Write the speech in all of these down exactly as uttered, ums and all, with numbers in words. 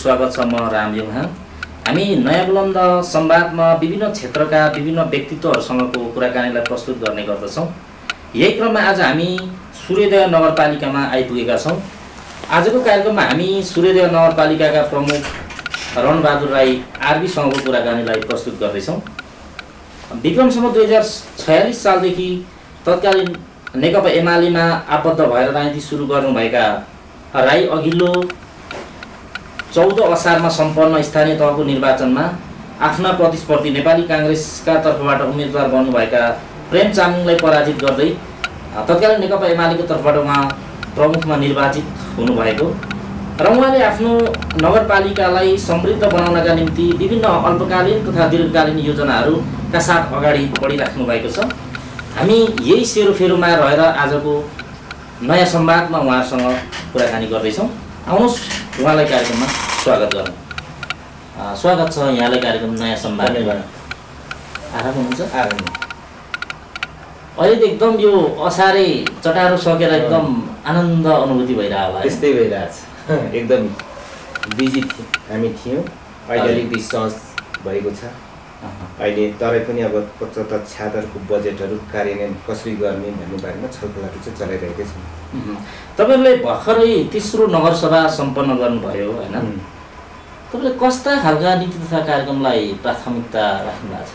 स्वागत छ। म रामयुङ। हामी नयाँ बुलन्द संवादमा विभिन्न क्षेत्रका विभिन्न व्यक्तित्वहरूसँगको कुराकानीलाई प्रस्तुत गर्ने गर्दछौँ। यही क्रममा आज हामी सूर्योदय नगरपालिकामा आइपुगेका छौँ। आजको कार्यक्रममा हामी सूर्योदय नगरपालिकाका प्रमुख रणबहादुर राई आरबीसँगको कुराकानीलाई प्रस्तुत गर्दैछौँ। विक्रमसम्म दुई हजार छयालिस सालदेखि तत्कालीन नेकपा एमालेमा आबद्ध भएर राजनीति सुरु गर्नुभएका राई अघिल्लो चौध असारमा सम्पन्न स्थानीय तहको निर्वाचनमा आफ्ना प्रतिस्पर्धी नेपाली काङ्ग्रेसका तर्फबाट उम्मेदवार बन्नुभएका प्रेम चामलिङलाई पराजित गर्दै तत्कालीन नेकपा एमालेको तर्फबाट उहाँ प्रमुखमा निर्वाचित हुनुभएको र उहाँले आफ्नो नगरपालिकालाई समृद्ध बनाउनका निम्ति विभिन्न अल्पकालीन तथा दीर्घकालीन योजनाहरूका साथ अगाडि बढिराख्नु भएको छ। हामी यही सेरोफेरोमा रहेर आजको नयाँ संवादमा उहाँहरूसँग कुराकानी गर्दैछौँ। आउनुहोस् उहाँलाई कार्यक्रममा स्वागत गरौँ। स्वागत छ यहाँलाई कार्यक्रम नयाँ संवादमा। आराम हुनुहुन्छ? आराम। अहिले त एकदम यो असारे चटारो सकेर एकदम आनन्द अनुभूति भइरहेको होला। त्यस्तै भइरहेछ। एकदम बिजी हामी थियौँ। अहिले अलिकति सहज भएको छ अहिले। तरै पनि अब पचहत्तर छ्यात्तरको बजेटहरू कार्यान्वयन कसरी गर्ने भन्ने बारेमा छलफलहरू चाहिँ चलाइरहेकै छौँ। तपाईँले भर्खरै तेस्रो नगरसभा सम्पन्न गर्नुभयो होइन? तपाईँले कस्ता खालका नीति तथा कार्यक्रमलाई प्राथमिकता राख्नु भएको छ?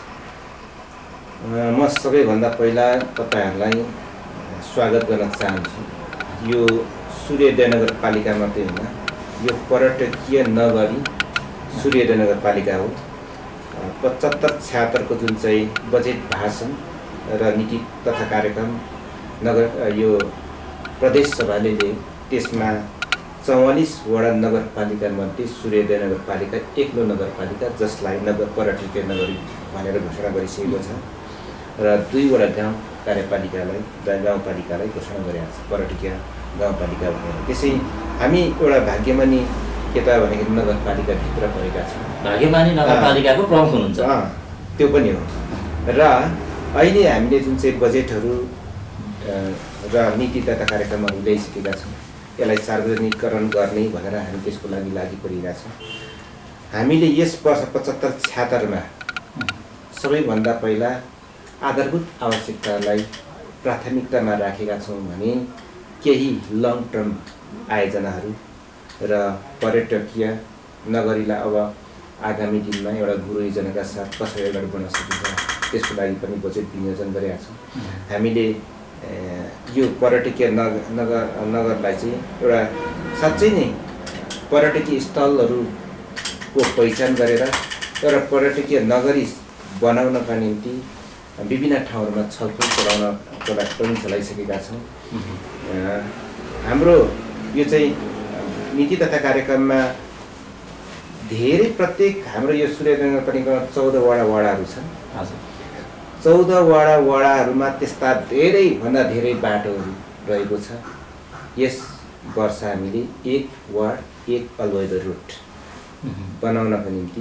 म सबैभन्दा पहिला तपाईँहरूलाई स्वागत गर्न चाहन्छु। यो सूर्योदय नगरपालिका मात्रै होइन, यो पर्यटकीय नगरी सूर्योदय नगरपालिका हो। पचहत्तर छ्यात्तरको जुन चाहिँ बजेट भाषण र नीति तथा कार्यक्रम नगर यो प्रदेश सभाले त्यसमा चौवालिसवटा नगरपालिकामध्ये सूर्योदय नगरपालिका एक्लो नगरपालिका जसलाई नगर पर्यटकीय नगरी भनेर घोषणा गरिसकेको छ र दुईवटा गाउँ कार्यपालिकालाई गाउँपालिकालाई घोषणा गरेको छ पर्यटकीय गाउँपालिका भनेर। त्यसै हामी एउटा भाग्यमानी के त भनेको नगरपालिकाभित्र परेका छौँ। भाग्यमानी नगरपालिकाको प्रमुख हुनुहुन्छ? त्यो पनि हो। र अहिले हामीले जुन चाहिँ बजेटहरू र नीति तथा कार्यक्रमहरू ल्याइसकेका छौँ यसलाई सार्वजनिकरण गर्ने भनेर हामी त्यसको लागि लागि परिरहेका छौँ। हामीले यस वर्ष पचहत्तर छ्यात्तरमा सबैभन्दा पहिला आधारभूत आवश्यकतालाई प्राथमिकतामा राखेका छौँ भने केही लङ टर्म आयोजनाहरू र पर्यटकीय नगरीलाई अब आगामी दिनमा एउटा गुरु योजनाका साथ कसरी अगाडि बढ्न सकिन्छ त्यसको लागि पनि बजेट विनियोजन गरेका छौँ। हामीले यो पर्यटकीय नगर नगर नगरलाई चाहिँ एउटा साँच्चै नै पर्यटकीय स्थलहरूको पहिचान गरेर एउटा पर्यटकीय नगरी बनाउनका निम्ति विभिन्न ठाउँहरूमा छलफल चलाउन चला पनि चलाइसकेका छौँ। हाम्रो यो चाहिँ नीति तथा कार्यक्रममा धेरै प्रत्येक हाम्रो यो सूर्योदय नगरपालिकामा चौधवटा वडाहरू छन्। चौधवटा वडाहरूमा त्यस्ता धेरैभन्दा धेरै बाटोहरू रहेको छ। यस वर्ष हामीले एक वार्ड एक अल्वैध रुट बनाउनको निम्ति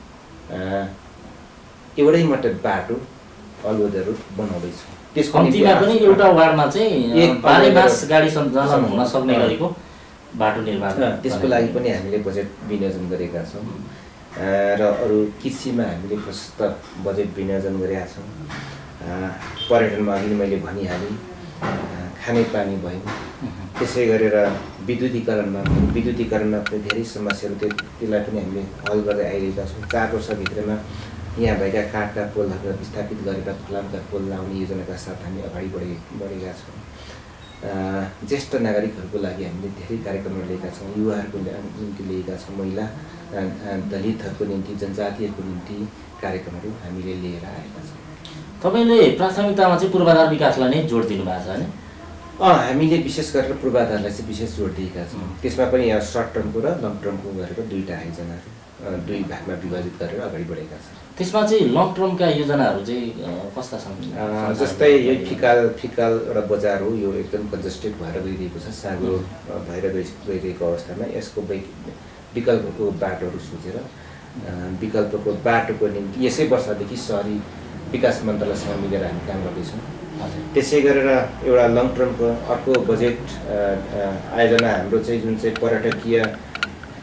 एउटै मात्रै बाटो अल्वैध रुट बनाउँदैछौँ। त्यसको कम्तीमा पनि एउटा वार्डमा चाहिँ एक बारेमास गाडी सञ्चालन हुन सक्ने गरेको बाटो निर्माण, त्यसको लागि पनि हामीले बजेट विनियोजन गरेका छौँ। र अरू कृषिमा हामीले प्रशस्त बजेट विनियोजन गरेका छौँ। पर्यटनमा अघि मैले भनिहालेँ, खानेपानी भयो, त्यसै गरेर विद्युतीकरणमा विद्युतीकरणमा पनि धेरै समस्याहरू त्यो त्यसलाई पनि हामीले हल गर्दै आइरहेका छौँ। चार वर्षभित्रमा यहाँ भएका काठका पोलहरूलाई विस्थापित गरेर फलामका पोल लाउने योजनाका साथ हामी अगाडि बढे बढेका छौँ। ज्येष्ठ नागरिकहरूको लागि हामीले धेरै कार्यक्रमहरू लिएका छौँ। युवाहरूको निम्ति लिएका छौँ। महिला दलितहरूको निम्ति जनजातिहरूको निम्ति कार्यक्रमहरू हामीले लिएर आएका छौँ। तपाईँले प्राथमिकतामा चाहिँ पूर्वाधार विकासलाई नै जोड दिनुभएको छ होइन? अँ हामीले विशेष गरेर पूर्वाधारलाई चाहिँ विशेष जोड दिएका छौँ। त्यसमा पनि यहाँ सर्ट टर्मको र लङ टर्मको गरेर दुईवटा आयोजनाहरू दुई भागमा विभाजित गरेर अगाडि बढेका छन्। त्यसमा चाहिँ लङ टर्मका योजनाहरू चाहिँ कस्ता छन्? जस्तै यो फिकाल फिकाल एउटा बजार हो, यो एकदम कन्जेस्टेड भएर गइरहेको छ, साँगो भएर गइ गइरहेको अवस्थामा यसको विकल्पको बाटोहरू सोचेर विकल्पको बाटोको निम्ति यसै वर्षदेखि सहरी विकास मन्त्रालयसँग मिलेर हामी काम गर्दैछौँ। त्यसै गरेर एउटा लङ टर्मको अर्को बजेट आयोजना हाम्रो चाहिँ जुन चाहिँ पर्यटकीय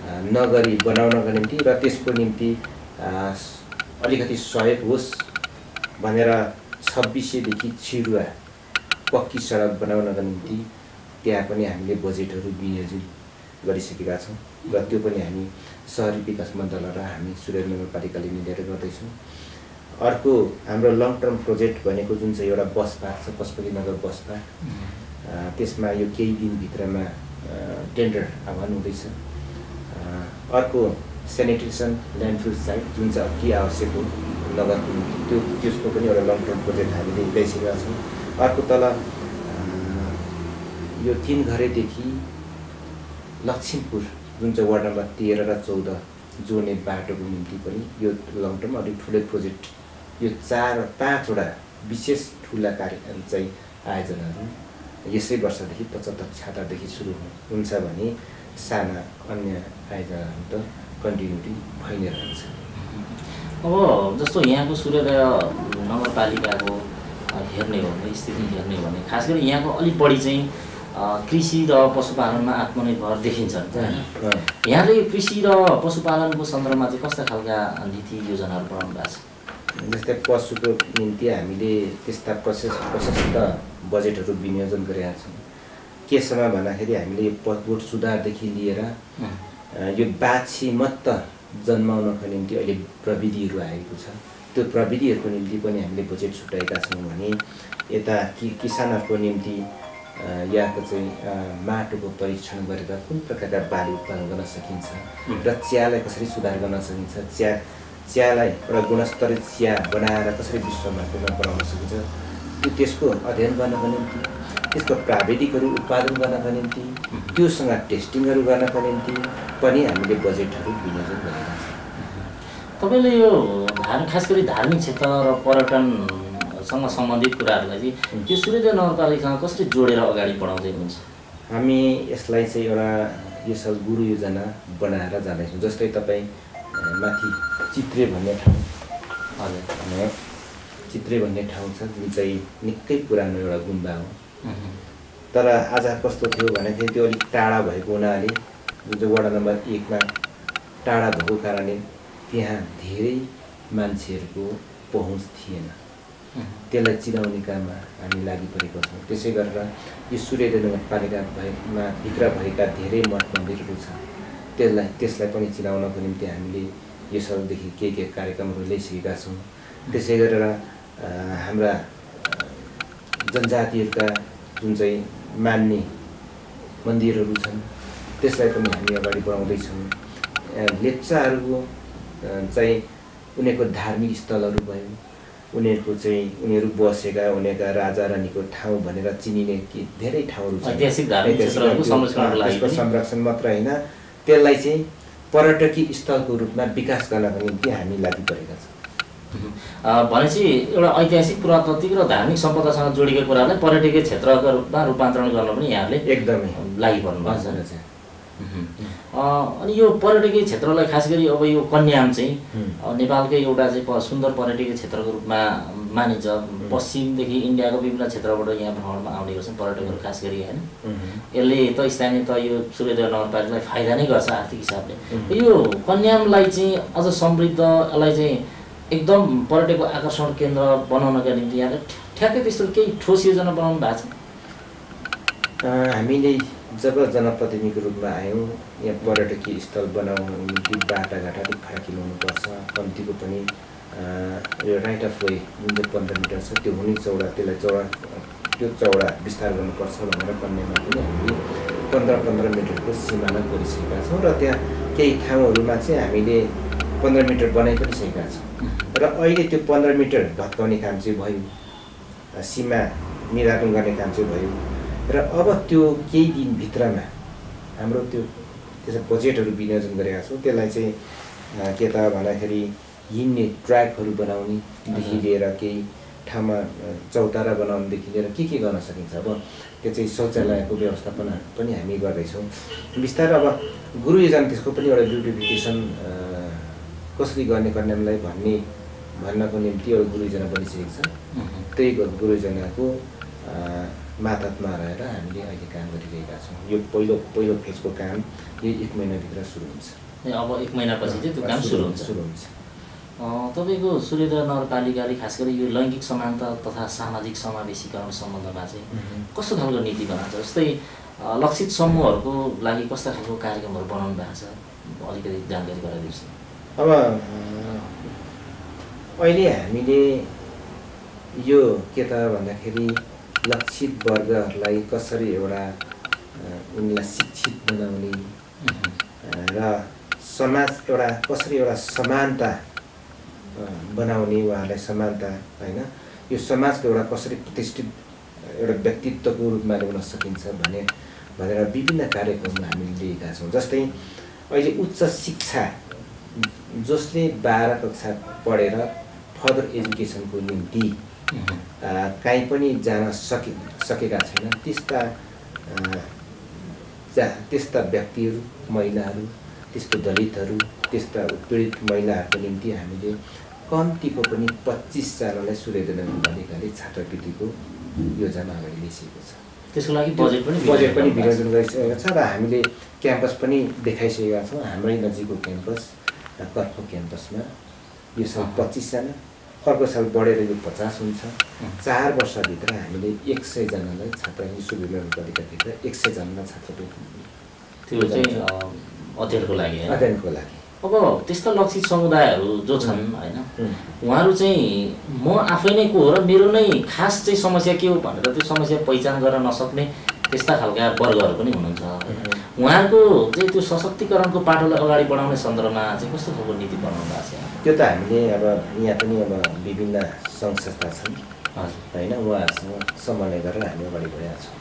नगरी बनाउनको निम्ति र त्यसको निम्ति अलिकति सहयोग होस् भनेर छब्बिसदेखि छिरुवा पक्की सडक बनाउनका निम्ति त्यहाँ पनि हामीले बजेटहरू विनियोजित गरिसकेका छौँ र त्यो पनि हामी सहरी विकास मन्त्रालय र हामी सूर्य नगरपालिकाले मिलेर गर्दैछौँ। अर्को हाम्रो लङ टर्म प्रोजेक्ट भनेको जुन चाहिँ एउटा बस पार्क छ पशुपतिनगर बस पार्क, त्यसमा यो केही दिनभित्रमा टेन्डर आह्वान हुँदैछ। अर्को सेनिटेसन ल्यान्डफिल साइट जुन चाहिँ अति आवश्यक हो नगरको निम्ति, त्यो त्यसको पनि एउटा लङ टर्म प्रोजेक्ट हामीले ल्याइसकेका छौँ। अर्को तल यो तिन घरेदेखि लक्ष्मीपुर जुन चाहिँ वार्ड नम्बर तेह्र र चौध जोड्ने बाटोको निम्ति पनि यो लङ टर्म अलिक ठुलो प्रोजेक्ट, यो चार पाँचवटा विशेष ठुला कार्यक्रम चाहिँ आयोजनाहरू यसै वर्षदेखि पचहत्तर छातादेखि सुरु हुन्छ भने साना अन्य आयोजनाहरू त कन्टिन्युटी भइ नै रहन्छ। अब जस्तो यहाँको सूर्योदय नगरपालिकाको हेर्ने हो भने स्थिति हेर्ने हो भने खास गरी यहाँको अलिक बढी चाहिँ कृषि र पशुपालनमा आत्मनिर्भर देखिन्छ नि त होइन। यहाँले कृषि र पशुपालनको सन्दर्भमा चाहिँ कस्ता खालका नीति योजनाहरू बनाउनु भएको छ? जस्तै पशुको निम्ति हामीले त्यस्ता प्रशस्त प्रशस्त बजेटहरू विनियोजन गरेका छौँ। केसम्म भन्दाखेरि हामीले यो पटबोट सुधारदेखि लिएर यो बाछी मात्र जन्माउनको निम्ति अहिले प्रविधिहरू आएको छ, त्यो प्रविधिहरूको निम्ति पनि हामीले बजेट छुट्याएका छौँ भने यता कि किसानहरूको निम्ति यहाँको चाहिँ माटोको परीक्षण गरेर कुन प्रकारका बाली उत्पादन गर्न सकिन्छ र चियालाई कसरी सुधार गर्न सकिन्छ, चिया चियालाई एउटा गुणस्तरित चिया बनाएर कसरी विश्व मार्केटमा बनाउन सकिन्छ, त्यो त्यसको अध्ययन गर्नको निम्ति, त्यसको प्राविधिकहरू उत्पादन गर्नका निम्ति, त्योसँग टेस्टिङहरू गर्नका निम्ति पनि हामीले बजेटहरू विनियोजन गरेका छौँ। तपाईँले यो धार्मिक खास गरी धार्मिक क्षेत्र र पर्यटनसँग सम्बन्धित कुराहरूलाई चाहिँ त्यो सूर्योदय नगरपालिकासँग कसरी जोडेर अगाडि बढाउँदै हुनुहुन्छ? हामी यसलाई चाहिँ एउटा यसो गुरु योजना बनाएर जाँदैछौँ। जस्तै तपाईँ माथि चित्रे भन्ने ठाउँ, हजुर चित्रे भन्ने ठाउँ छ जुन चाहिँ निकै पुरानो एउटा गुम्बा हो, तर आज कस्तो थियो भन्दाखेरि त्यो अलिक टाढा भएको हुनाले जुन चाहिँ वडा नम्बर एकमा टाढा भएको कारणले त्यहाँ धेरै मान्छेहरूको पहुँच थिएन, त्यसलाई चिनाउने काममा हामी लागि परेका छौँ। त्यसै गरेर यो सूर्योदय नगरपालिका भएमा भित्र भएका धेरै मठ मन्दिरहरू छ, त्यसलाई त्यसलाई पनि चिनाउनको निम्ति हामीले यो सालदेखि के के कार्यक्रमहरू ल्याइसकेका छौँ। त्यसै गरेर हाम्रा जनजातिहरूका जुन चाहिँ मान्ने मन्दिरहरू छन् त्यसलाई पनि हामी अगाडि बढाउँदैछौँ। लेप्चाहरूको चाहिँ उनीहरूको धार्मिक स्थलहरू भयो, उनीहरूको चाहिँ उनीहरू बसेका उनीहरूका राजा रानीको ठाउँ भनेर चिनिने कि धेरै ठाउँहरू छन्। त्यसको संरक्षण मात्र होइन, त्यसलाई चाहिँ पर्यटकीय स्थलको रूपमा विकास गर्नको निम्ति हामी लागि परेका छौँ। भनेपछि एउटा ऐतिहासिक पुरातात्विक र धार्मिक सम्पदासँग जोडिएको कुरालाई पर्यटकीय क्षेत्रका रूपमा रूपान्तरण गर्न पनि यहाँले एकदमै लागि पर्नु भएको छ। अनि यो पर्यटकीय क्षेत्रलाई खास गरी अब यो कन्याम चाहिँ नेपालकै एउटा चाहिँ सुन्दर पर्यटकीय क्षेत्रको रूपमा मानिन्छ। पश्चिमदेखि इन्डियाको विभिन्न क्षेत्रबाट यहाँ भ्रमणमा आउने गर्छन् पर्यटकहरू खास गरी होइन। यसले त स्थानीय त यो सूर्योदय नगरपालिकालाई फाइदा नै गर्छ आर्थिक हिसाबले। यो कन्यामलाई चाहिँ अझ समृद्ध, यसलाई चाहिँ एकदम पर्यटकको आकर्षण केन्द्र बनाउनका निम्ति यहाँले ठ्याक्कै त्यस्तो केही ठोस योजना बनाउनु भएको छ? हामीले जब जनप्रतिनिधिको रूपमा आयौँ यहाँ पर्यटकीय स्थल बनाउनु निम्ति बाटाघाटा अलिक फराकिलो हुनुपर्छ, कम्तीको पनि यो राइट अफ वे जुन चाहिँ पन्ध्र मिटर छ त्यो हुने चौडा, त्यसलाई चौडा त्यो चौडा विस्तार गर्नुपर्छ भनेर कन्यामा पनि हामीले पन्ध्र पन्ध्र मिटरको सिमाना गरिसकेका छौँ र त्यहाँ केही ठाउँहरूमा चाहिँ हामीले पन्ध्र मिटर बनाइ पनि सकेका छौँ र अहिले त्यो पन्ध्र मिटर भत्काउने काम चाहिँ भयो, सीमा निर्धारण गर्ने काम चाहिँ भयो र अब त्यो केही दिनभित्रमा हाम्रो त्यो त्यसमा बजेटहरू विनियोजन गरेका छौँ। त्यसलाई चाहिँ के त भन्दाखेरि हिँड्ने ट्र्याकहरू बनाउनेदेखि लिएर केही ठाउँमा चौतारा बनाउनेदेखि लिएर के के गर्न सकिन्छ। अब त्यो चाहिँ शौचालयको व्यवस्थापन पनि हामी गर्दैछौँ बिस्तारै। अब गुरु योजना त्यसको पनि एउटा ब्युटिफिकेसन कसरी गर्ने कन्यामलाई भन्ने भन्नको निम्ति एउटा गुरु योजना बनिसकेको छ। त्यही गुरु योजनाको मातहतमा रहेर हामीले अहिले काम गरिरहेका छौँ। यो पहिलो पहिलो फेजको काम यो एक महिनाभित्र सुरु हुन्छ। अब एक महिनापछि चाहिँ त्यो काम सुरु हुन्छ सुरु हुन्छ तपाईँको सूर्योदय नगरपालिकाले खास गरी यो लैङ्गिक समानता तथा सामाजिक समावेशीकरण सम्बन्धमा चाहिँ कस्तो खालको नीति बनाएको छ? जस्तै लक्षित समूहहरूको लागि कस्ता खालको कार्यक्रमहरू बनाउनु भएको छ, अलिकति जानकारी गराइदिनुहोस् न। अब अहिले हामीले यो के त भन्दाखेरि लक्षित वर्गहरूलाई कसरी एउटा उनलाई शिक्षित बनाउने र समाज एउटा कसरी एउटा समानता बनाउने, उहाँहरूलाई समानता होइन यो समाजको एउटा कसरी प्रतिष्ठित एउटा व्यक्तित्वको रूपमा ल्याउन सकिन्छ भने भनेर विभिन्न कार्यक्रमहरू हामीले लिएका छौँ। जस्तै अहिले उच्च शिक्षा जसले बाह्र कक्षा पढेर फर्दर एजुकेसनको निम्ति कहीँ पनि जान सके सकेका छैन त्यस्ता जा त्यस्ता व्यक्तिहरू, महिलाहरू, त्यस्तो दलितहरू, त्यस्ता उत्पीडित महिलाहरूको निम्ति हामीले कम्तीको पनि पच्चिसजनालाई सूर्योदय नगरपालिकाले छात्रवृत्तिको योजना अगाडि ल्याइसकेको छ। त्यसको लागि बजेट पनि बजेट पनि विभाजन गरिसकेको छ र हामीले क्याम्पस पनि देखाइसकेका छौँ। हाम्रै नजिकको क्याम्पस कर्फो क्याम्पसमा यो साल पच्चिसजना, अर्को साल बढेर यो पचास हुन्छ। चार वर्षभित्र हामीले एक सयजनालाई छात्र सूर्योदय नगरपालिकाभित्र एक सयजनालाई छात्रवृत्ति त्यो चाहिँ अध्ययनको लागि अध्ययनको लागि। अब त्यस्ता लक्षित समुदायहरू जो छन् होइन उहाँहरू चाहिँ म आफै नै को हो र मेरो नै खास चाहिँ समस्या के हो भनेर त्यो समस्या पहिचान गर्न नसक्ने त्यस्ता खालका वर्गहरू पनि हुनुहुन्छ। उहाँहरूको चाहिँ त्यो सशक्तिकरणको पाटोलाई अगाडि बढाउने सन्दर्भमा चाहिँ कस्तो खालको नीति बनाउनु भएको छ? त्यो त हामीले अब यहाँ पनि अब विभिन्न सङ्घ संस्था छन् होइन, उहाँहरूसँग समन्वय गरेर हामी अगाडि बढेका छौँ।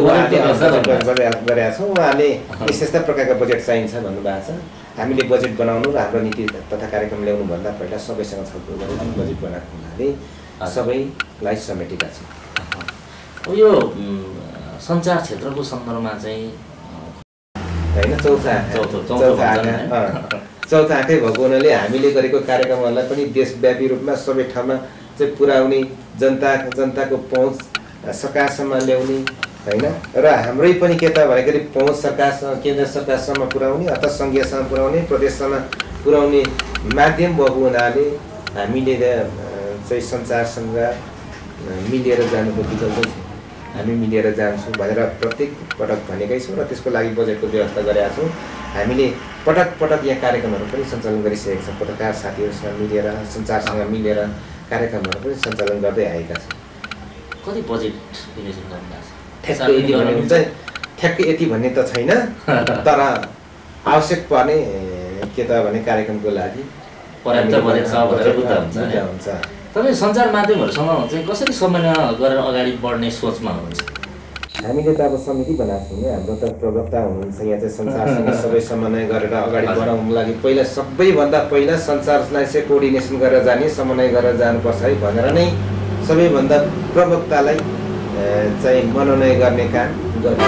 गरेका छौँ। उहाँले यस्ता यस्ता प्रकारका बजेट चाहिन्छ भन्नुभएको छ। हामीले बजेट बनाउनु र हाम्रो नीति तथा कार्यक्रम ल्याउनुभन्दा पहिला सबैसँग छलफल गरेर बजेट बनाएको हुनाले सबैलाई समेटेका छौँ। अब यो सञ्चार क्षेत्रको सन्दर्भमा चाहिँ होइन चौथा चौथा आँखा चौथा आँखै भएको हुनाले हामीले गरेको कार्यक्रमहरूलाई पनि देशव्यापी रूपमा सबै ठाउँमा चाहिँ पुर्याउने, जनता जनताको पहुँच सरकारसम्म ल्याउने होइन र हाम्रै पनि के त भन्दाखेरि पहुँच सरकारसँग केन्द्र सरकारसम्म पुर्याउने अथवा सङ्घीयसम्म पुर्याउने, प्रदेशसम्म पुर्याउने माध्यम भएको हुनाले हामीले चाहिँ सञ्चारसँग मिलेर जानुको विकल्प छ। हामी मिलेर जान्छौँ भनेर प्रत्येक पटक भनेकै छौँ र त्यसको लागि बजेटको व्यवस्था गरेका छौँ। हामीले पटक पटक यहाँ कार्यक्रमहरू पनि सञ्चालन गरिसकेका छौँ। पत्रकार साथीहरूसँग मिलेर, सञ्चारसँग मिलेर कार्यक्रमहरू पनि सञ्चालन गर्दै आएका छौँ। कति बजेट विनियोजन गर्नुभएको छ? ठ्याक्कै यति भन्ने हुन्छ ठ्याक्कै यति भन्ने त छैन, तर आवश्यक पर्ने के त भने कार्यक्रमको लागि पर्याप्त बजेट छ भनेर बुझ्दा हुन्छ। तपाईँ सञ्चार माध्यमहरूसँग चाहिँ कसरी समन्वय गरेर अगाडि बढ्ने सोचमा हुनुहुन्छ? हामीले त अब समिति बनाएको छौँ नि, हाम्रो त प्रवक्ता हुनुहुन्छ यहाँ चाहिँ सञ्चारसँग सबै समन्वय गरेर अगाडि बढाउनुको लागि पहिला सबैभन्दा पहिला सञ्चारलाई चाहिँ कोअर्डिनेसन गरेर जाने, समन्वय गरेर जानुपर्छ है भनेर नै सबैभन्दा प्रवक्तालाई चाहिँ मनोनयन गर्ने काम गर्ने।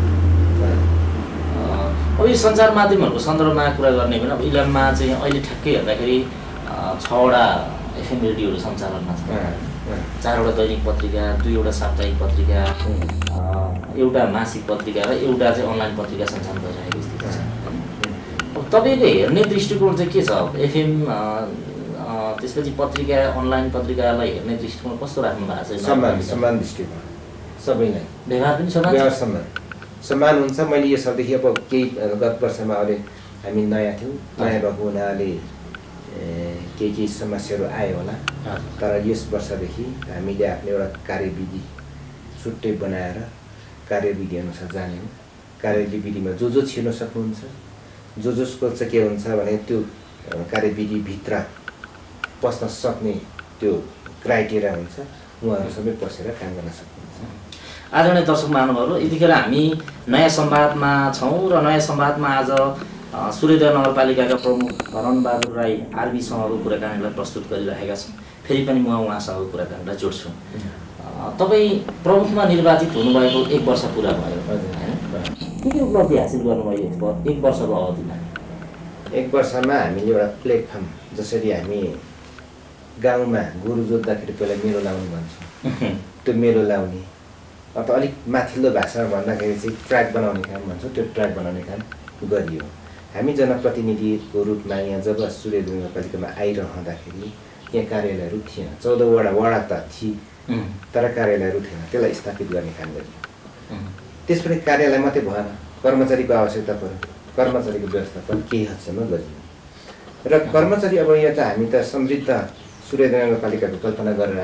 अब यो सञ्चार माध्यमहरूको सन्दर्भमा कुरा गर्ने भने अब इलाममा चाहिँ अहिले ठ्याक्कै हेर्दाखेरि छवटा एफएम रेडियोहरू सञ्चालनमा छ, चारवटा दैनिक पत्रिका, दुईवटा साप्ताहिक पत्रिका, एउटा मासिक पत्रिका र एउटा चाहिँ अनलाइन पत्रिका सञ्चालन गरिरहेको स्थिति छ। अब तपाईँको हेर्ने दृष्टिकोण चाहिँ के छ? एफएम त्यसपछि पत्रिका, अनलाइन पत्रिकालाई हेर्ने दृष्टिकोण कस्तो राख्नु भएको छ? समान समान दृष्टिकोण सबैलाई, व्यवहार पनि समान व्यवहार समान समान हुन्छ। मैले यो सालदेखि अब केही गत वर्षमा अहिले हामी नयाँ थियौँ, नयाँ भएको हुनाले केही केही समस्याहरू आयो होला, तर यस वर्षदेखि हामीले आफ्नो एउटा कार्यविधि छुट्टै बनाएर कार्यविधि अनुसार जाने हो। कार्यविधिमा जो जो छिर्न सक्नुहुन्छ, जो जसको चाहिँ के हुन्छ भने त्यो कार्यविधिभित्र पस्न सक्ने त्यो क्राइटेरिया हुन्छ, उहाँहरू सबै पसेर काम गर्न सक्नुहुन्छ। आदरणीय दर्शक महानुभावहरू, यतिखेर हामी नयाँ संवादमा छौँ र नयाँ संवादमा आज सूर्योदय नगरपालिकाका प्रमुख रणबहादुर राई आरबीसँगको कुराकानीलाई प्रस्तुत गरिरहेका छौँ। फेरि पनि म उहाँसँगको कुराकानीलाई जोड्छु। तपाईँ प्रमुखमा निर्वाचित हुनुभएको एक वर्ष पुरा भयो होइन? के के उपलब्धि हासिल गर्नुभयो एक वर्षको अवधिमा? एक वर्षमा हामीले एउटा प्लेटफर्म, जसरी हामी गाउँमा गोरु जोत्दाखेरि पहिला मेलो लाउनु भन्छौँ, त्यो मेलो लाउने अन्त अलिक माथिल्लो भाषामा भन्दाखेरि चाहिँ ट्र्याक बनाउने काम भन्छ, त्यो ट्र्याक बनाउने काम गरियो। हामी जनप्रतिनिधिको रूपमा यहाँ जब सूर्यदेव नगरपालिकामा आइरहँदाखेरि यहाँ कार्यालयहरू थिएन, चौध वडा वडा त थिए तर कार्यालयहरू थिएन, त्यसलाई स्थापित गर्ने काम गरियो। त्यसपछि कार्यालय मात्रै भएन, कर्मचारीको आवश्यकता पर्यो, कर्मचारीको व्यवस्थापन केही हदसम्म गरियो र कर्मचारी अब यहाँ त हामी त समृद्ध सूर्यदेव नगरपालिकाको कल्पना गरेर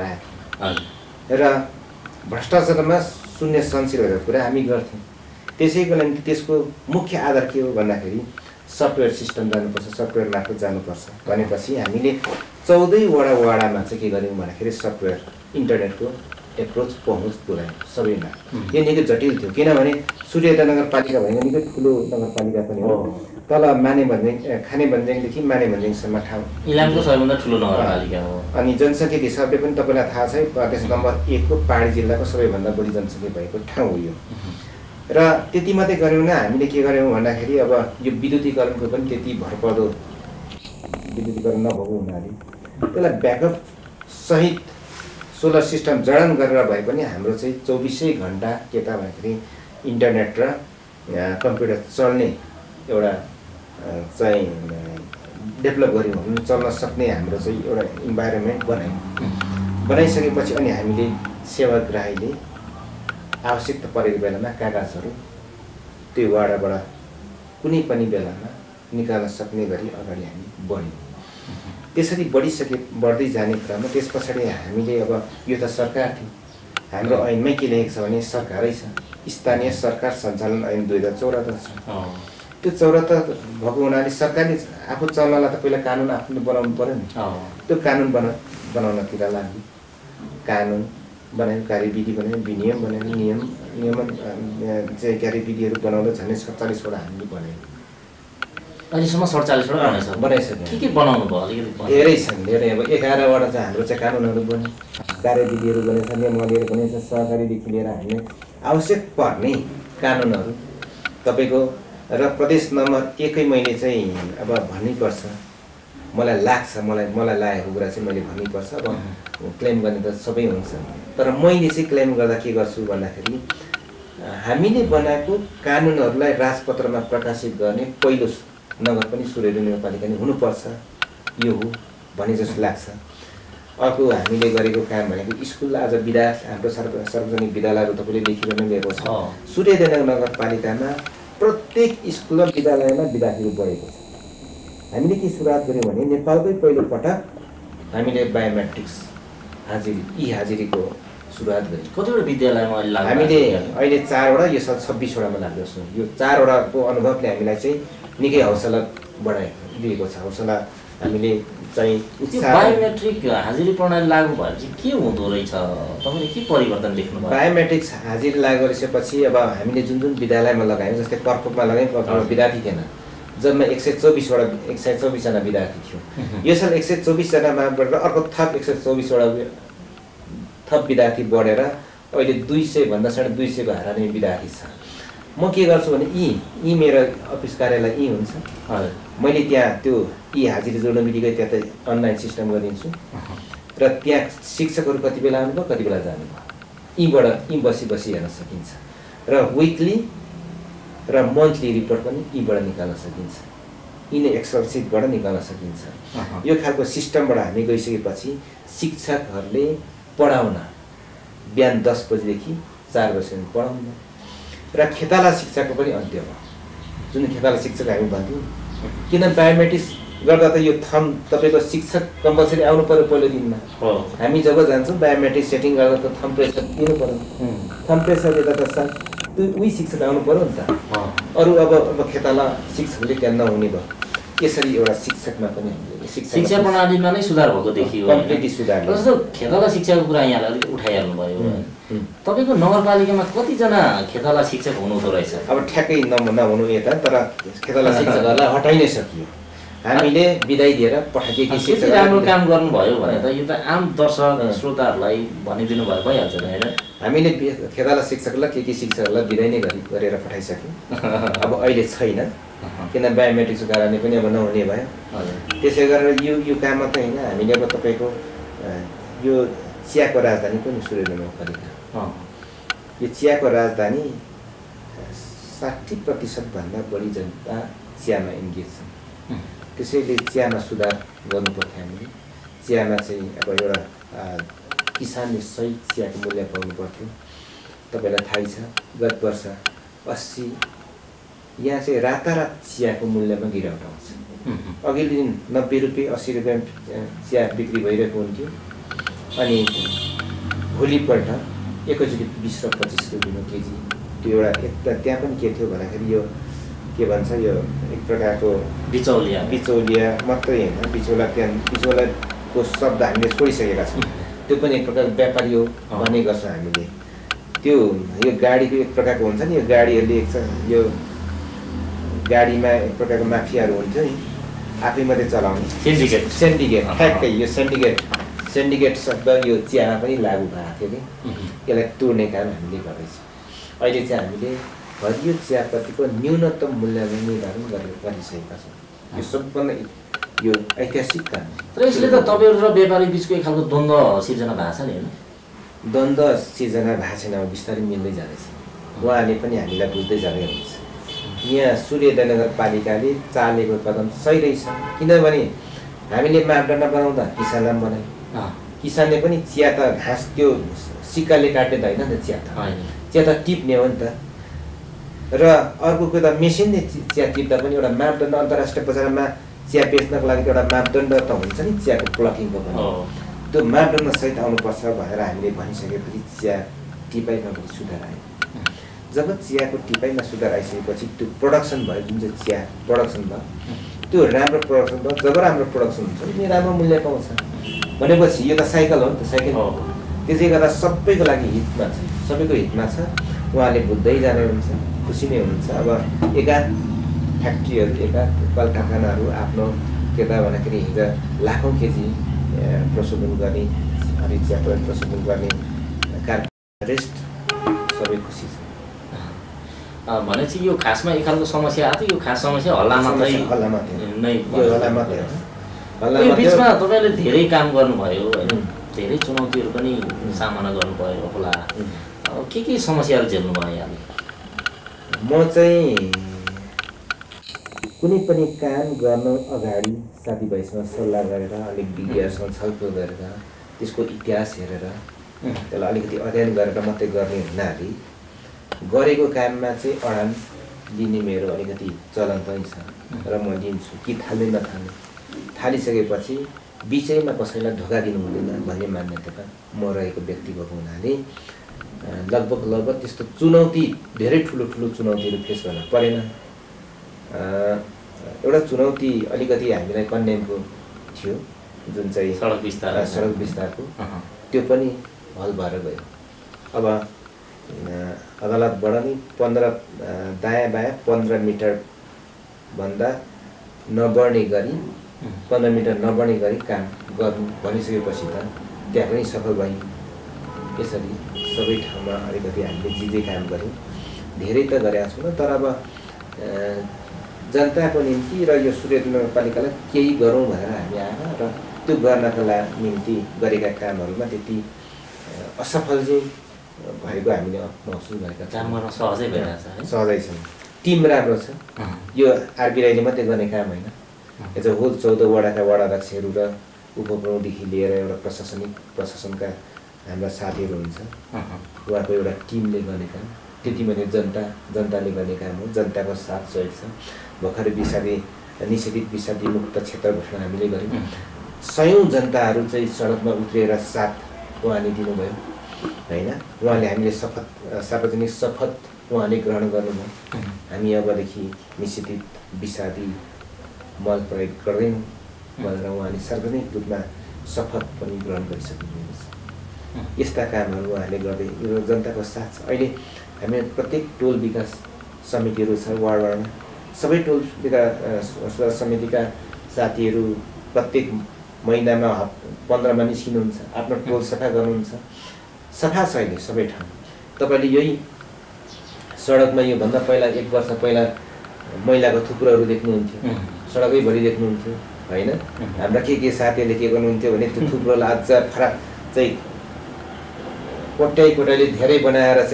आएको र भ्रष्टाचारमा शून्य सहनशीलताको कुरा हामी गर्थ्यौँ। त्यसैको लागि त्यसको मुख्य आधार के हो भन्दाखेरि सफ्टवेयर सिस्टम जानुपर्छ, सफ्टवेयर मार्फत जानुपर्छ भनेपछि हामीले चौधै वडा वडामा चाहिँ के गर्यौँ भन्दाखेरि सफ्टवेयर इन्टरनेटको एप्रोच पहुँच पुऱ्यायौँ सबैमा। यो निकै जटिल थियो किनभने सूर्यदेव नगरपालिका भनेको निकै ठुलो नगरपालिका पनि हो। तल माने भन्ज्याङ खाने भन्ज्याङदेखि माने भन्ज्याङसम्म ठाउँ इलामको सबैभन्दा ठुलो नगरपालिका हो अनि जनसङ्ख्याको हिसाबले पनि तपाईँलाई थाहा छ प्रदेश नम्बर एकको पहाडी जिल्लाको सबैभन्दा बढी जनसङ्ख्या भएको ठाउँ हो यो। र त्यति मात्रै गऱ्यौँ न, हामीले के गऱ्यौँ भन्दाखेरि अब यो विद्युतीकरणको पनि त्यति भरपर्दो विद्युतीकरण नभएको हुनाले त्यसलाई ब्याकअप सहित सोलर सिस्टम जडान गरेर भए पनि हाम्रो चाहिँ चौबिसै घन्टा के त भन्दाखेरि इन्टरनेट र कम्प्युटर चल्ने एउटा चाहिँ डेभलप गऱ्यौँ भने चल्न सक्ने हाम्रो चाहिँ एउटा इन्भाइरोमेन्ट बनायौँ। बनाइसकेपछि अनि हामीले सेवाग्राहीले आवश्यकता परेको बेलामा कागजहरू त्यो वाडाबाट कुनै पनि बेलामा निकाल्न सक्ने गरी अगाडि हामी बढ्यौँ। त्यसरी बढिसके बढ्दै जाने क्रममा त्यस पछाडि हामीले अब यो त सरकार थियो, हाम्रो ऐनमै के लेखेको छ भने सरकारै छ, स्थानीय सरकार सञ्चालन ऐन दुई हजार चौरात्तर छ। त्यो चौरात्तर भएको हुनाले सरकारले आफू चल्नलाई त पहिला कानुन आफूले बनाउनु पऱ्यो नि। त्यो कानुन बना बनाउनतिर लाग्यो, कानुन बनायो, कार्यविधि बनायो, विनियम बनायो, नियम नियमन चाहिँ कार्यविधिहरू बनाउँदा झन् सत्तालिसवटा हामीले बनायौँ। अहिलेसम्म सडचालिसवटा बनाइसक्यो। के के बनाउनु भयो अलिकति? धेरै छन्, धेरै। अब एघारवटा चाहिँ हाम्रो चाहिँ कानुनहरू बन्यो, कार्यविधिहरू बनेछ, नियमावलीहरू बनेछ, सहकारीदेखि लिएर हामीले आवश्यक पर्ने कानुनहरू तपाईँको र प्रदेश नम्बर एकै मैले चाहिँ अब भन्नैपर्छ, मलाई लाग्छ, मलाई मलाई लागेको कुरा चाहिँ मैले भन्नैपर्छ। अब क्लेम गर्ने त सबै हुन्छ, तर मैले चाहिँ क्लेम गर्दा के गर्छु भन्दाखेरि हामीले बनाएको कानुनहरूलाई राजपत्रमा प्रकाशित गर्ने पहिलो नगर पनि सूर्यदेव नगरपालिका नै हुनुपर्छ, यो हो भने जस्तो लाग्छ। अर्को हामीले गरेको काम भनेको स्कुल आज विद्या हाम्रो सार्व सार्वजनिक विद्यालयहरू तपाईँले देखिरहनु भएको छ। सूर्यदेव नगरपालिकामा प्रत्येक स्कुल र विद्यालयमा विद्यार्थीहरू बढेको छ। हामीले के सुरुवात गऱ्यौँ भने नेपालकै पहिलो पटक हामीले बायोमेट्रिक्स हाजिरी ई हाजिरीको सुरुवात गऱ्यौँ। कतिवटा विद्यालयमा अहिले लाग्छ? हामीले अहिले चारवटा, यो साल छब्बिसवटामा लाग्दछ। यो चारवटाको अनुभवले हामीलाई चाहिँ निकै हौसला बढाइ दिएको छ। हौसला हामीले चाहिँ उत्साह। बायोमेट्रिक हाजिरी प्रणाली लागू भएपछि के हुँदो रहेछ, तपाईँले के परिवर्तन देख्नुभयो? बायोमेट्रिक्स हाजिरी लागू गरिसकेपछि अब हामीले जुन जुन विद्यालयमा लगायौँ, जस्तै कर्फोकमा लगायौँ, कर्फोकमा विद्यार्थी थिएन, जम्मा एक सय चौबिसवटा एक सय चौबिसजना विद्यार्थी थियो। यो साल एक सय चौबिसजनामा बढेर अर्को थप एक सय चौबिसवटा थप विद्यार्थी बढेर अहिले दुई सयभन्दा साढे दुई सयको हाराहारी विद्यार्थी छ। म के गर्छु भने यी यी मेरो अफिस कार्यालय यी हुन्छ, मैले त्यहाँ त्यो यी हाजिरी जोड्नु बित्तिकै त्यहाँ त अनलाइन सिस्टम गरिदिन्छु र त्यहाँ शिक्षकहरू कति बेला आउनुभयो, कति बेला जानुभयो, यीबाट यी बसी बसी हेर्न सकिन्छ र विकली र मन्थली रिपोर्ट पनि यीबाट निकाल्न सकिन्छ, यिनै एक्सेल सिटबाट निकाल्न सकिन्छ। यो खालको सिस्टमबाट हामी गइसकेपछि शिक्षकहरूले पढाउन बिहान दस बजीदेखि चार बजीसम्म पढाउनु र खेताला शिक्षाको पनि अन्त्य भयो। जुन खेताला शिक्षक हामी भन्थ्यौँ, किन बायोमेट्रिक्स गर्दा त यो थम तपाईँको शिक्षक कम्पलसरी आउनु पऱ्यो पहिलो दिनमा। हामी जब जान्छौँ बायोमेट्रिक सेटिङ गर्दा त थम प्रेसर दिनु पऱ्यो, थम प्रेसर दिँदा त सर त्यो उही शिक्षक आउनु पऱ्यो नि त। अरू अब अब खेताला शिक्षकले त्यहाँ नहुने भयो। यसरी एउटा शिक्षकमा पनि शिक्षा प्रणालीमा नै सुधार भएको देखियो, कम्प्लिटली सुधार। जस्तो खेताला शिक्षाको कुरा यहाँले अलिक उठाइहाल्नु भयो, तपाईँको नगरपालिकामा कतिजना खेताला शिक्षक हुनुहुँदो रहेछ? अब ठ्याक्कै न नहुनु यता, तर खेताला शिक्षकहरूलाई हटाइ नै सकियो। हामीले बिदाई दिएर पठाइदिएकी शिक्षक राम्रो काम गर्नुभयो भने त यो त आम दर्शक श्रोताहरूलाई भनिदिनु भयो भइहाल्छ नि होइन? हामीले खेताला शिक्षकलाई के के शिक्षकहरूलाई बिदाई नै गरी गरेर पठाइसक्यौँ। अब अहिले छैन, किन बायोमेट्रिक्सको कारणले पनि अब नहुने भयो। त्यसै गरेर यो यो काम मात्रै होइन, हामीले अब तपाईँको यो चियाको राजधानी पनि सूर्यदेव नगरपालिका यो चियाको राजधानी साठी प्रतिशतभन्दा बढी जनता चियामा इन्गेज छन्। त्यसैले चियामा सुधार गर्नुपर्थ्यो हामीले। चियामा चाहिँ अब एउटा किसानले सही चियाको मूल्य पाउनु पर्थ्यो। तपाईँलाई थाहै छ गत वर्ष अस्सी यहाँ चाहिँ रातारात चियाको मूल्यमा गिरावट आउँछ। अघिल्लो दिन नब्बे रुपियाँ अस्सी रुपियाँ चिया बिक्री भइरहेको हुन्थ्यो, अनि भोलिपल्ट एकैचोटि बिस र पच्चिस रुपियाँमा केजी। त्यो एउटा एक त्यहाँ पनि के थियो भन्दाखेरि यो के भन्छ, यो एक प्रकारको बिचौलिया बिचौलिया मात्रै होइन, बिचौला त्यहाँ बिचौलाको शब्द हामीले छोडिसकेका छौँ। त्यो पनि एक प्रकारको व्यापारी हो भन्ने गर्छ हामीले। त्यो यो गाडीको एक प्रकारको हुन्छ नि, यो गाडीहरूले एक यो गाडीमा एक प्रकारको माफियाहरू हुन्थ्यो नि, आफै मात्रै चलाउने सिन्डिकेट सिन्डिकेट ठ्याक्कै यो सिन्डिकेट सिन्डिकेट शब्द यो चियामा पनि लागु भएको थियो कि यसलाई तोड्ने काम हामीले गर्दैछौँ। अहिले चाहिँ हामीले हरियो चियापत्तीको न्यूनतम मूल्यमा निर्धारण गरेर गरिसकेका छौँ। यो सबभन्दा यो ऐतिहासिक काम। तर यसले त तपाईँहरू र व्यापारी बिचको एक खालको द्वन्द्व सिर्जना भएको छ नि होइन? द्वन्द्व सिर्जना भएको छैन, अब बिस्तारै मिल्दै जाँदैछ। उहाँले पनि हामीलाई बुझ्दै जाँदै हुनुहुन्छ। यहाँ सूर्योदय नगरपालिकाले चालेको कदम सही रहेछ, किनभने हामीले मापदण्ड बनाउँदा किसानलाई पनि बनायो। किसानले पनि चिया त घाँस त्यो सिक्काले काट्ने त होइन नि त, चिया त चिया त टिप्ने हो नि त। र अर्को कुरा मेसिनले चिया टिप्दा पनि एउटा मापदण्ड अन्तर्राष्ट्रिय बजारमा चिया बेच्नको लागि एउटा मापदण्ड त हुन्छ नि चियाको प्लकिङको पनि, त्यो मापदण्ड सहित आउनुपर्छ भनेर हामीले भनिसकेपछि चिया टिपाइमा पनि सुधार आयो। जब चियाको टिपाइमा सुधार आइसकेपछि त्यो प्रोडक्सन भयो, जुन चाहिँ चिया प्रोडक्सन भयो, त्यो राम्रो प्रोडक्सन भयो। जब राम्रो प्रोडक्सन हुन्छ भने राम्रो मूल्य पाउँछ भनेपछि यो त साइकल हो नि त, साइकल हो। त्यसले गर्दा सबैको लागि हितमा छ, सबैको हितमा छ। उहाँले बुझ्दै जाने हुन्छ, खुसी नै हुनुहुन्छ। अब एका फ्याक्ट्रीहरू एका कल कारखानाहरू आफ्नो के त भन्दाखेरि हिजो लाखौँ केजी प्रशोधन गर्ने अनि चिया प्रशोधन गर्ने कारखाना रेस्ट सबै खुसी छ। भनेपछि यो खासमा एक खालको समस्या आएको थियो। यो खास समस्या हल्ला मात्रै हल्ला मात्रै नै हल्ला मात्रै हो। यो बिचमा तपाईँले धेरै काम गर्नुभयो होइन, धेरै चुनौतीहरू पनि सामना गर्नुभयो होला। के के समस्याहरू झेल्नुभयो यहाँले? म चाहिँ कुनै पनि काम गर्न अगाडि साथीभाइसँग सल्लाह गरेर अलिक विज्ञसँग छलफल गरेर त्यसको इतिहास हेरेर त्यसलाई अलिकति अध्ययन गरेर मात्रै गर्ने हुनाले गरेको काममा चाहिँ अडान लिने मेरो अलिकति चलन पनि छ र म लिन्छु कि थाल्ने नथाल्ने। थालिसकेपछि बिचैमा कसैलाई धोका दिनु हुँदैन भन्ने मान्यता म रहेको व्यक्ति भएको हुनाले लगभग लगभग त्यस्तो चुनौती धेरै ठुलो ठुलो चुनौतीहरू फेस गर्न परेन। एउटा चुनौती अलिकति हामीलाई कन्यामको थियो, जुन चाहिँ सडक विस्तार सडक विस्तारको, त्यो पनि हल भएर गयो। अब अदालतबाट नि पन्ध्र दायाँ बायाँ पन्ध्र मिटरभन्दा नबढ्ने गरी पन्ध्र मिटर नबढ्ने गरी काम गर्नु भनिसकेपछि त त्यहाँ पनि सफल भयौँ। यसरी सबै ठाउँमा अलिकति हामीले जे जे काम गऱ्यौँ, धेरै त गरेका छौँ, तर अब जनताको निम्ति र यो सूर्योदय नगरपालिकालाई केही गरौँ भनेर हामी आएर र त्यो गर्नका लागि निम्ति गरेका कामहरूमा त्यति असफल चाहिँ भएको हामीले महसुस गरेका छौँ। काम गर्न सहजै भइरहेछ है, सहजै छ। टिम राम्रो छ। यो आरबी राईले मात्रै गर्ने काम होइन, यो चाहिँ होल चौध वडाका वडा अध्यक्षहरू र उपप्रमुखदेखि लिएर एउटा प्रशासनिक प्रशासनका हाम्रा साथीहरू हुन्छ, उहाँको एउटा टिमले गर्ने काम। त्यति भने जनता जनताले गर्ने काम हो, जनताको साथ सहयोग छ। भर्खरै विषादी निषेधित विषादी मुक्त क्षेत्र घोषणा हामीले गऱ्यौँ। सयौँ जनताहरू चाहिँ सडकमा उत्रिएर साथ उहाँले दिनुभयो होइन। उहाँले हामीले शपथ सार्वजनिक शपथ उहाँले ग्रहण गर्नुभयो। हामी अबदेखि निषेधित विषादी मल प्रयोग गर्दैनौँ भनेर उहाँले सार्वजनिक रूपमा शपथ पनि ग्रहण गरिसक्नुभएको छ। यस्ता कामहरू उहाँले गर्दै यो जनताको साथ छ। अहिले हामी प्रत्येक टोल विकास समितिहरू छ वार्ड वार्डमा, सबै टोल विकास समितिका साथीहरू प्रत्येक महिनामा पन्ध्रमा निस्किनुहुन्छ, आफ्नो टोल सफा गर्नुहुन्छ। सफा छ अहिले सबै ठाउँ। तपाईँले यही सडकमा योभन्दा पहिला एक वर्ष पहिला मैलाको थुप्रोहरू देख्नुहुन्थ्यो, सडकैभरि देख्नुहुन्थ्यो होइन। हाम्रा के के साथीहरूले के गर्नुहुन्थ्यो भने त्यो थुप्रोलाई अझ फराक चाहिँ कोट्याइ कोट्याइले धेरै बनाएर चाहिँ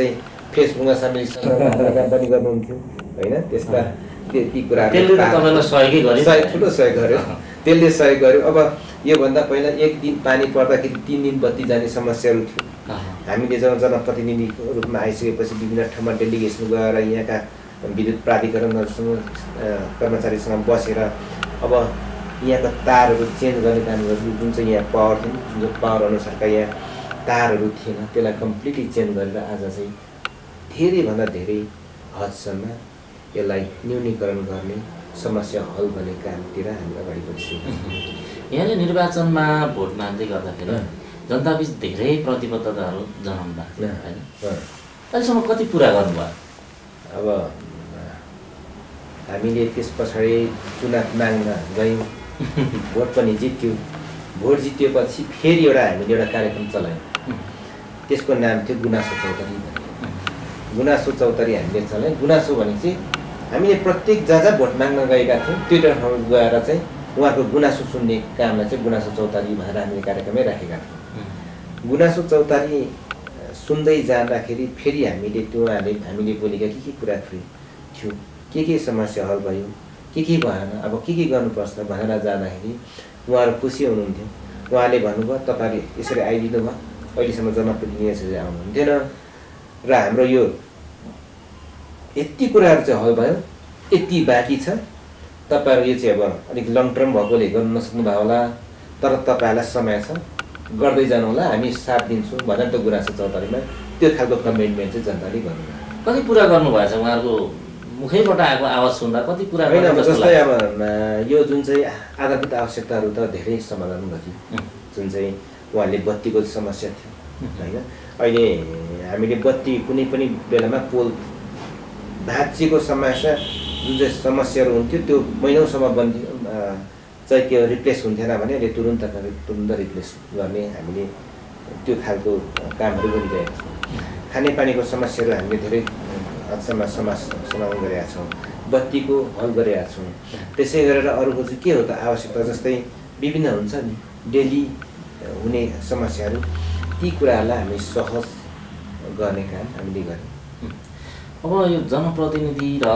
फेसबुकमा सामेलसँग काम पनि गर्नुहुन्थ्यो होइन त्यस्ता ती कुराहरू त्यसले त तपाईँलाई सहयोगै गर्यो सहयोग ठुलो सहयोग गर्यो त्यसले सहयोग गर्यो। अब योभन्दा पहिला एक दिन पानी पर्दाखेरि तिन दिन बत्ती जाने समस्याहरू थियो। हामीले जब जनप्रतिनिधिको रूपमा आइसकेपछि विभिन्न ठाउँमा डेलिगेसन गएर यहाँका विद्युत प्राधिकरणहरूसँग कर्मचारीसँग बसेर अब यहाँका तारहरू चेन्ज गर्ने काम गर्नु, जुन चाहिँ यहाँ पावर थियो जुन चाहिँ पावर अनुसारका यहाँ तारहरू थिएन त्यसलाई कम्प्लिटली चेन्ज गरेर आज चाहिँ धेरैभन्दा धेरै हदसम्म यसलाई न्यूनीकरण गर्ने समस्या हल गर्ने कामतिर हामी अगाडि बढिसकेका छौँ। यहाँले निर्वाचनमा भोट माग्दै गर्दाखेरि जनताबीच धेरै प्रतिबद्धताहरू जनाउनु भएको थियो होइन, अहिलेसम्म कति पुरा गर्नुभयो? अब हामीले त्यस पछाडि चुनाव माग्न गयौँ, भोट पनि जित्यो। भोट जितेपछि फेरि एउटा हामीले एउटा कार्यक्रम चलायौँ, त्यसको नाम थियो गुनासो चौतारी। गुनासो चौतारी हामीले चलायौँ। गुनासो भनेपछि हामीले प्रत्येक जहाँ जहाँ भोट माग्न गएका थियौँ त्यो ठाउँ गएर चाहिँ उहाँको गुनासो सुन्ने कामलाई चाहिँ गुनासो चौतारी भनेर हामीले कार्यक्रमै राखेका थियौँ। गुनासो चौतारी सुन्दै जाँदाखेरि फेरि हामीले त्यो उहाँले हामीले बोलेका के के कुरा थियो, के के समस्या हल भयो, के के भएन, अब के के गर्नुपर्छ भनेर जाँदाखेरि उहाँहरू खुसी हुनुहुन्थ्यो। उहाँले भन्नुभयो तपाईँले यसरी आइदिनु भयो, अहिलेसम्म जनप्रतिनिधि यसरी आउनुहुन्थेन र हाम्रो यो यति कुराहरू चाहिँ हल भयो, यति बाँकी छ, तपाईँहरू यो चाहिँ अब अलिक लङ टर्म भएकोले गर्नु नसक्नुभयो होला, तर तपाईँहरूलाई समय छ, गर्दै जानु होला, हामी साथ दिन्छौँ भनेर त गुनासो चौतारीमा त्यो खालको कमिटमेन्ट चाहिँ जनताले गर्नुभयो। कति पुरा गर्नुभएछ उहाँहरूको मुखैबाट आएको आवाज सुन्दा? कति पुरा होइन, जस्तै अब यो जुन चाहिँ आधारभूत आवश्यकताहरू त धेरै समाधान गर्यो। जुन चाहिँ उहाँले बत्तीको समस्या थियो होइन, अहिले हामीले बत्ती कुनै पनि बेलामा पोल भाँचिएको समस्या जुन चाहिँ समस्याहरू हुन्थ्यो त्यो महिनौसम्म बन्थ्यो चाहिँ त्यो रिप्लेस हुन्थेन भने अहिले तुरुन्त तुरुन्त रिप्लेस गर्ने हामीले त्यो खालको कामहरू गरिरहेका छौँ। खानेपानीको समस्याहरू हामीले धेरै हदसम्म समाधान गरेका छौँ, बत्तीको हल गरेका छौँ। त्यसै गरेर अरूको चाहिँ के हो त आवश्यकता, जस्तै विभिन्न हुन्छ नि डेली हुने समस्याहरू, ती कुराहरूलाई हामी सहज गर्ने काम हामीले गर्यौँ। अब यो जनप्रतिनिधि र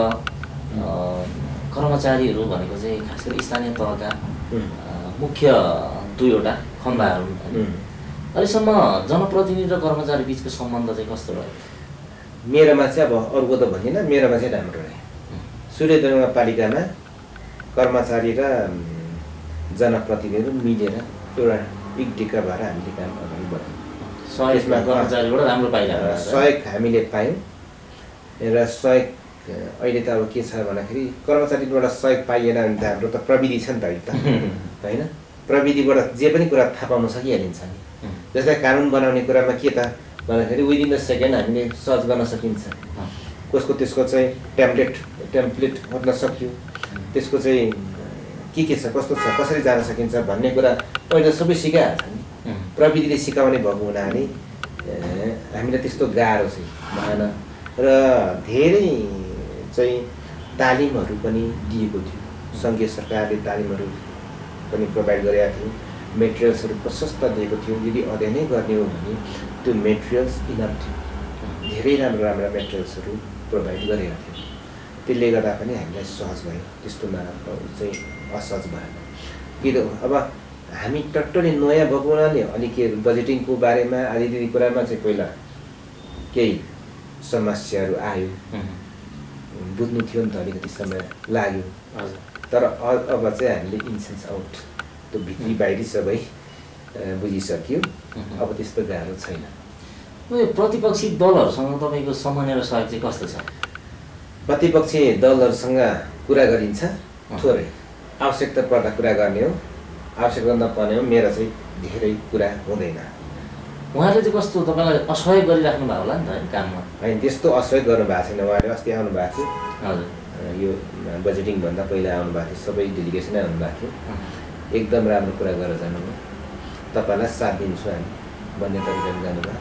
कर्मचारीहरू भनेको चाहिँ खास गरी स्थानीय तहका मुख्य दुईवटा खण्डहरू हुन्। अहिलेसम्म जनप्रतिनिधि र कर्मचारी बिचको सम्बन्ध चाहिँ कस्तो रह्यो? मेरोमा चाहिँ अब अरूको त भन्दिनँ, मेरोमा चाहिँ राम्रो रह्यो। सूर्यदेव नगरपालिकामा कर्मचारी र जनप्रतिनिधिहरू मिलेर एउटा एकडिका भएर हामीले काम अगाडि बढायौँ। सहयोगमा कर्मचारीबाट राम्रो पाइरहेको सहयोग हामीले पायौँ र सहयोग अहिले त अब के छ भन्दाखेरि कर्मचारीबाट सहयोग पाइएन भने त हाम्रो त प्रविधि छ नि त अहिले त होइन, प्रविधिबाट जे पनि कुरा थाहा पाउन सकिहालिन्छ नि। जस्तै कानुन बनाउने कुरामा के त भन्दाखेरि विदिन द सेकेन्ड हामीले सर्च गर्न सकिन्छ, कसको त्यसको चाहिँ टेम्प्लेट टेम्प्लेट गर्न सक्यो, त्यसको चाहिँ के के छ, कस्तो छ, कसरी जान सकिन्छ भन्ने कुरा अहिले सबै सिकाइहाल्छ नि। प्रविधिले सिकाउने भएको हुनाले हामीलाई त्यस्तो गाह्रो चाहिँ भएन र धेरै चाहिँ तालिमहरू पनि दिएको थियो। सङ्घीय सरकारले तालिमहरू पनि प्रोभाइड गरेका थियो, मेटेरियल्सहरू प्रशस्त दिएको थियो। यदि अध्ययनै गर्ने हो भने त्यो मेटेरियल्स इनफ थियो, धेरै राम्रो राम्रा मेटेरियल्सहरू प्रोभाइड गरेका थियो। त्यसले गर्दा पनि हामीलाई सहज भयो, त्यस्तोमा चाहिँ असहज भएन। किन अब हामी टट्टली नयाँ भएको हुनाले अलिक बजेटिङको बारेमा आदि आदि कुरामा चाहिँ पहिला केही समस्याहरू आयो, बुझ्नु थियो नि त, अलिकति समय लाग्यो। तर अब चाहिँ हामीले इन्सेन्स आउट त्यो भित्री बाहिरी सबै बुझिसक्यो, अब त्यस्तो गाह्रो छैन। प्रतिपक्षी दलहरूसँग तपाईँको समन्वय र सहयोग चाहिँ कस्तो छ? प्रतिपक्षी दलहरूसँग कुरा गरिन्छ, थोरै आवश्यकता पर्दा कुरा गर्ने हो, आवश्यकता नपर्ने हो मेरो चाहिँ धेरै कुरा हुँदैन। उहाँले चाहिँ कस्तो तपाईँलाई असहयोग गरिराख्नु भएको होला नि त है काममा? होइन, त्यस्तो असहयोग गर्नुभएको छैन। उहाँले अस्ति आउनु भएको थियो, हजुर, यो बजेटिङभन्दा पहिला आउनु भएको थियो, सबै डेलिगेसनै आउनुभएको थियो। एकदम राम्रो कुरा गरेर जानुभयो, तपाईँलाई साथ दिन्छु हामी भन्ने तरिकाले जानुभयो।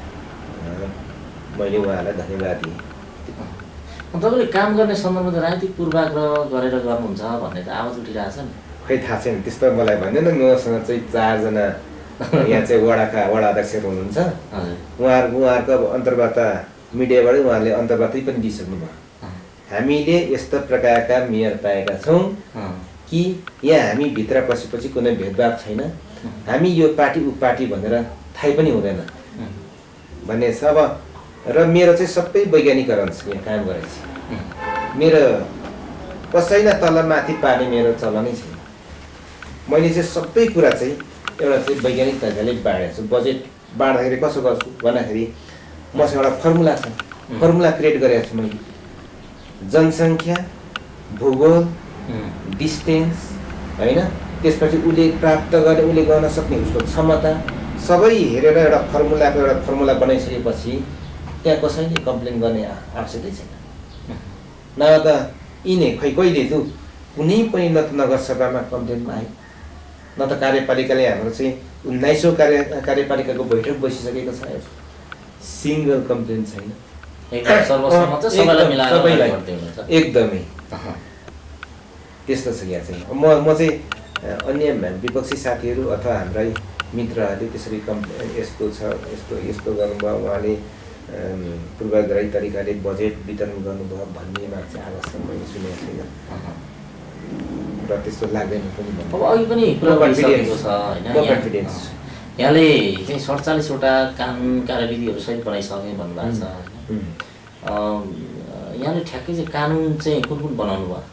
मैले उहाँलाई धन्यवाद दिएँ। तपाईँले काम गर्ने सन्दर्भमा राजनीतिक पूर्वाग्रह गरेर गर्नुहुन्छ भन्ने त आवाज उठिरहेछ नि। खै थाहा छैन, त्यस्तो मलाई भन्दैन। मसँग चाहिँ चारजना यहाँ चाहिँ वडाका वडा अध्यक्षहरू हुनुहुन्छ, उहाँहरूको उहाँहरूको अब अन्तर्वार्ता मिडियाबाटै उहाँले अन्तर्वार्ता पनि दिइसक्नु भयो। हामीले यस्ता प्रकारका मेयर पाएका छौँ कि यहाँ हामी भित्र पसेपछि कुनै भेदभाव छैन, हामी यो पार्टी ऊ पार्टी भनेर थाहै पनि हुँदैन भन्ने छ। अब र मेरो चाहिँ सबै वैज्ञानिकरण छ, यहाँ काम गरेछ। मेरो कसैलाई तल माथि पार्ने मेरो चलनै छैन। मैले चाहिँ सबै कुरा चाहिँ एउटा चाहिँ वैज्ञानिक तरिकाले बाँडेको छु। बजेट बाँड्दाखेरि कसो गर्छु भन्दाखेरि मसँग एउटा फर्मुला छ, फर्मुला क्रिएट गरेको छु मैले। जनसङ्ख्या, भूगोल, डिस्टेन्स होइन, त्यसपछि उसले प्राप्त गर्ने, उसले गर्न सक्ने उसको क्षमता सबै हेरेर एउटा फर्मुलाको एउटा फर्मुला बनाइसकेपछि त्यहाँ कसैले कम्प्लेन गर्ने आवश्यकै छैन। नभए त यिनै खै कहिले त कुनै पनि न त नगरसभामा कम्प्लेनमा आयो, न त कार्यपालिकाले हाम्रो चाहिँ उन्नाइसौँ कार्य कार्यपालिकाको बैठक बसिसकेको छ, सिङ्गल कम्प्लेन छैन। एकदमै त्यस्तो छ यहाँ चाहिँ। म म चाहिँ अन्य विपक्षी साथीहरू अथवा हाम्रा मित्रहरूले त्यसरी कम्प्लेन यस्तो छ यस्तो यस्तो गर्नुभयो, उहाँले पूर्वाग्रही तरिकाले बजेट वितरण गर्नुभयो भन्नेमा चाहिँ आजसम्म मैले सुनेको छैन र त्यस्तो लाग्दैन पनि। अब अघि पनि कुरा गरिसकेको छ होइन, यहाँले चाहिँ सडचालिसवटा कानुन कार्यविधिहरू सहित बनाइसके भन्नुभएको छ होइन। यहाँले ठ्याक्कै चाहिँ कानुन चाहिँ कुन कुन बनाउनु भयो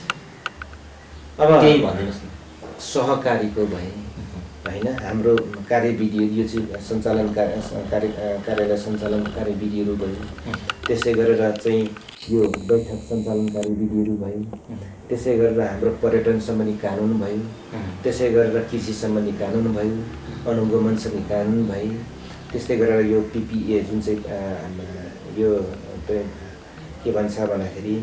अब त्यही भनिदिनुहोस् न। सहकारीको भए होइन, हाम्रो कार्यविधिहरू यो चाहिँ सञ्चालन कार्य कार्यालय सञ्चालन कार्यविधिहरू भयो, त्यसै गरेर चाहिँ यो बैठक सञ्चालन कार्यविधिहरू भयो, त्यसै गरेर हाम्रो पर्यटन सम्बन्धी कानुन भयो, त्यसै गरेर कृषि सम्बन्धी कानुन भयो, अनुगमन सम्बन्धी कानुन भयो, त्यस्तै गरेर यो पिपिए जुन चाहिँ यो के भन्छ भन्दाखेरि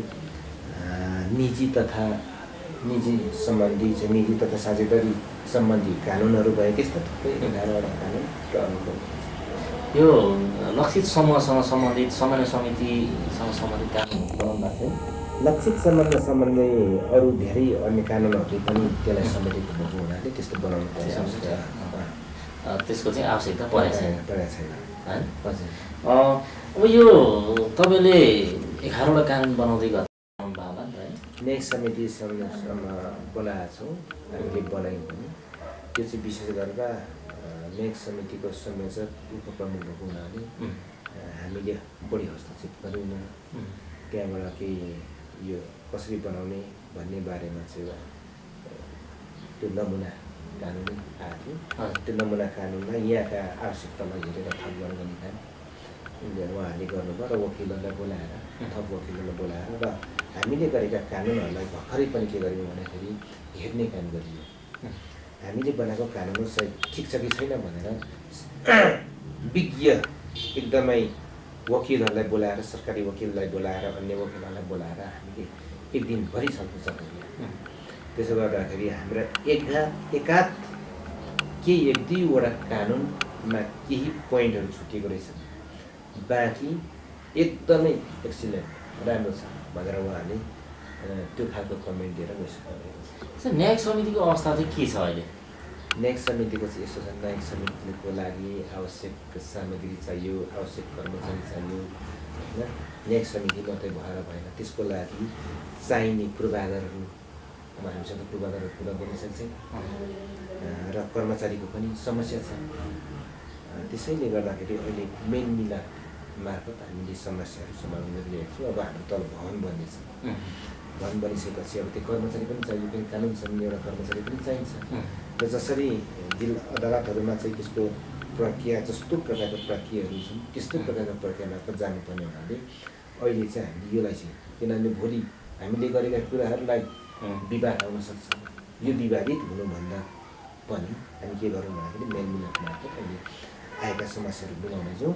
निजी तथा निजी सम्बन्धी चाहिँ निजी तथा साझेदारी सम्बन्धी कानुनहरू भए, त्यस्ता थुप्रै एघारवटा कानुन र अनुगमन। यो लक्षित समूहसँग सम्बन्धित समन्वय समितिसँग सम्बन्धित कानुन बनाउनु भएको थियो। लक्षित सम्बन्ध सम्बन्धी अरू धेरै अन्य कानुनहरूले पनि त्यसलाई समेटेको भएको हुनाले त्यस्तो बनाउनु पर्ने आवश्यकता त्यसको चाहिँ आवश्यकता परेको छैन परेको छैन होइन। हजुर, अब यो तपाईँले एघारवटा कानुन बनाउँदै गर्नु भयो होला नि त है। न्याय समिति सम्म बनाएको छौँ हामीले बनायौँ भने त्यो चाहिँ विशेष गरेर न्यायिक समितिको संयोजक उपप्रमुख भएको हुनाले हामीले बढी हस्तक्षेप गरेनौँ। त्यहाँबाट केही यो कसरी बनाउने भन्ने बारेमा चाहिँ त्यो नमुना कानुन आएको थियो। त्यो नमुना कानुनमा यहाँका आवश्यकतालाई हेरेर थप गर्ने काम उहाँहरूले गर्नुभयो र वकिलहरूलाई बोलाएर थप वकिलहरूलाई बोलाएर र हामीले गरेका कानुनहरूलाई भर्खरै पनि के गर्यौँ भन्दाखेरि हेर्ने काम गरियो। हामीले बनाएको कानुन सही ठिक छ कि छैन भनेर विज्ञ एकदमै वकिलहरूलाई बोलाएर, सरकारी वकिललाई बोलाएर, अन्य वकिलहरूलाई बोलाएर हामीले एक दिनभरि छलफल गऱ्यौँ। त्यसो गर्दाखेरि हाम्रा एका एकाध केही एक दुईवटा कानुनमा केही पोइन्टहरू छुटेको रहेछ, बाँकी एकदमै एक्सिलेन्ट राम्रो छ भनेर उहाँले त्यो खालको कमेन्ट दिएर गइसक्नु छ। न्यायिक समितिको अवस्था चाहिँ के छ अहिले? न्यायिक समितिको चाहिँ यस्तो छ, न्यायिक समितिको लागि आवश्यक सामग्री चाहियो, आवश्यक कर्मचारी चाहियो होइन। न्यायिक समिति मात्रै भएर भएन, त्यसको लागि चाहिने पूर्वाधारहरू अब हामीसँग पूर्वाधारहरू पुरा गर्न सक्छ र कर्मचारीको पनि समस्या छ। त्यसैले गर्दाखेरि अहिले मेन मिलाप मार्फत हामीले समस्याहरू समाधान गरिरहेको छौँ। अब हाम्रो तल भवन बन्नेछ, भवन बनिसकेपछि अब त्यो कर्मचारी पनि चाहियो, पनि कानुन सम्बन्धी एउटा कर्मचारी पनि चाहिन्छ। र जसरी जिल्ला अदालतहरूमा चाहिँ त्यसको प्रक्रिया जस्तो प्रकारको प्रक्रियाहरू छन् त्यस्तो प्रकारको प्रक्रिया मार्फत जानुपर्ने हुनाले अहिले चाहिँ हामीले योलाई चाहिँ, किनभने भोलि हामीले गरेका कुराहरूलाई विवाद आउन सक्छ, यो विवादित हुनुभन्दा पनि हामी के गरौँ भन्दाखेरि मेलमिलाप मार्फत अहिले आएका समस्याहरू मिलाउने छौँ।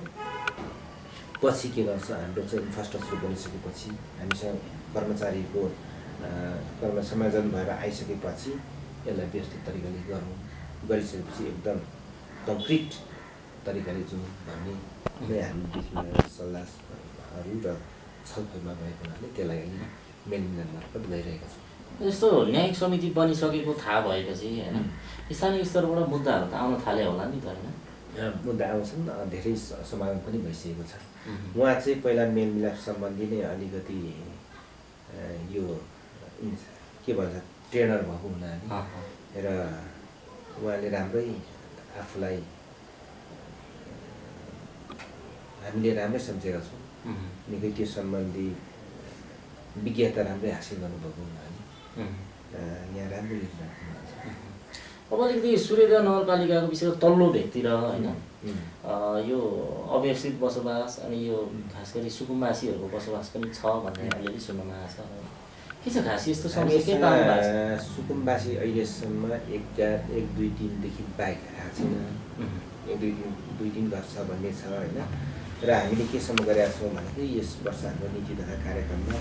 पछि के गर्छ, हाम्रो चाहिँ इन्फ्रास्ट्रक्चर बनिसकेपछि हामीसँग कर्मचारीको कर्म समायोजन भएर आइसकेपछि यसलाई व्यवस्थित तरिकाले गरौँ, गरिसकेपछि एकदम कङ्क्रिट तरिकाले जाउँ भन्ने नै हामी बिचमा सल्लाहहरू र छलफलमा भएको हुनाले त्यसलाई अहिले मेलमिलाप मार्फत गइरहेका छौँ। यस्तो न्यायिक समिति बनिसकेको थाहा भएपछि होइन स्थानीय स्तरबाट मुद्दाहरू त आउन थाल्यो होला नि त होइन? मुद्दा आउँछन् धेरै समाधान पनि भइसकेको छ। उहाँ चाहिँ पहिला मेलमिलाप सम्बन्धी नै अलिकति यो के भन्छ ट्रेनर भएको हुनाले र उहाँले राम्रै आफूलाई हामीले राम्रै सम्झेका छौँ। निकै त्यो सम्बन्धी विज्ञता राम्रै हासिल गर्नुभएको हुनाले यहाँ राम्रो योजना अब अलिकति सूर्यदेव नगरपालिकाको विषय तल्लो भेगतिर होइन यो अव्यवस्थित बसोबास अनि यो खास गरी सुकुम्बासीहरूको बसोबास पनि छ भन्ने अलिअलि सुन्नमा आएको छ। के छ खास यस्तो समस्या के पाउनु भएको छ? सुकुम्बासी अहिलेसम्म एक एक दुई तिनदेखि बाइक आएको छैन। एक दुई दिन दुई तिन घर छ भन्ने छ होइन। र हामीले केसम्म गरेका छौँ भन्दाखेरि यस वर्ष हाम्रो नीति तथा कार्यक्रममा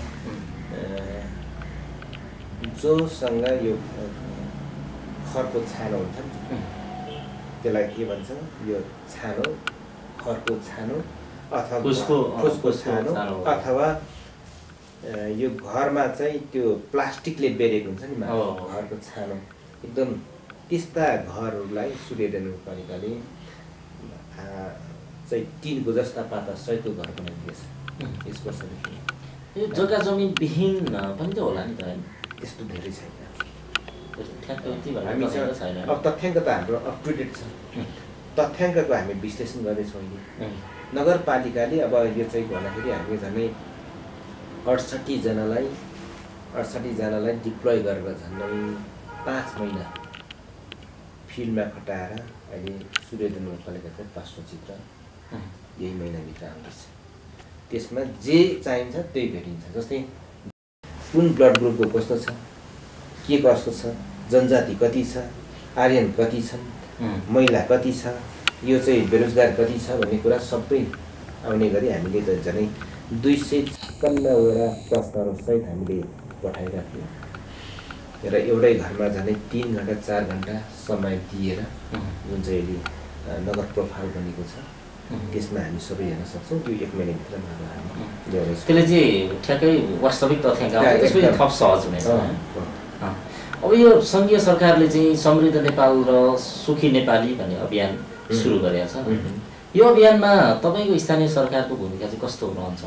जोसँग यो खरको छानो हुन्छ नि त्यसलाई के भन्छ यो छानो खरको छानो अथवा फुसको छानो अथवा यो घरमा चाहिँ त्यो प्लास्टिकले बेरेको हुन्छ नि घरको छानो एकदम त्यस्ता घरहरूलाई सूर्यदेव नगरपालिकाले चाहिँ टिनको जस्ता पाता सहितको घर बनाइदिएछ यस वर्षदेखि। यो जग्गा जमिन विहीन पनि त होला नि त होइन? त्यस्तो धेरै छैन। हामी छैन। अब तथ्याङ्क त हाम्रो अप टु डेट छ। तथ्याङ्कको हामी विश्लेषण गर्दैछौँ अहिले। नगरपालिकाले अब यो चाहिँ भन्दाखेरि हामीले झन्डै अडसट्ठीजनालाई अडसट्ठीजनालाई डिप्लोय गरेर झन्डै पाँच महिना फिल्डमा खटाएर अहिले सूर्यदेव नगरपालिकाको पाँचवटा चित्र यही महिनाभित्र आउँदैछ। त्यसमा जे चाहिन्छ त्यही भेटिन्छ। जस्तै कुन ब्लड ग्रुपको कस्तो छ, के कस्तो छ, जनजाति कति छ, आर्यन कति छन्, महिला कति छ, यो चाहिँ बेरोजगार कति छ भन्ने कुरा सबै आउने गरी हामीले त झनै दुई सय छप्पन्नवटा प्रश्नहरू सहित हामीले पठाइराख्यौँ र एउटै घरमा झनै तिन घन्टा चार घन्टा समय दिएर जुन चाहिँ अहिले नगर प्रोफाइल बनेको छ त्यसमा हामी सबै हेर्न सक्छौँ। त्यो एक महिनाभित्र हामी ल्याउँदैछौँ। त्यसले चाहिँ ठ्याक्कै वास्तविक तथ्याङ्क आउँछ, त्यसपछि थप सहज हुनेछ। अब यो सङ्घीय सरकारले चाहिँ समृद्ध नेपाल र सुखी नेपाली भन्ने अभियान सुरु गरेको छ। यो अभियानमा तपाईँको स्थानीय सरकारको भूमिका चाहिँ कस्तो रहन्छ?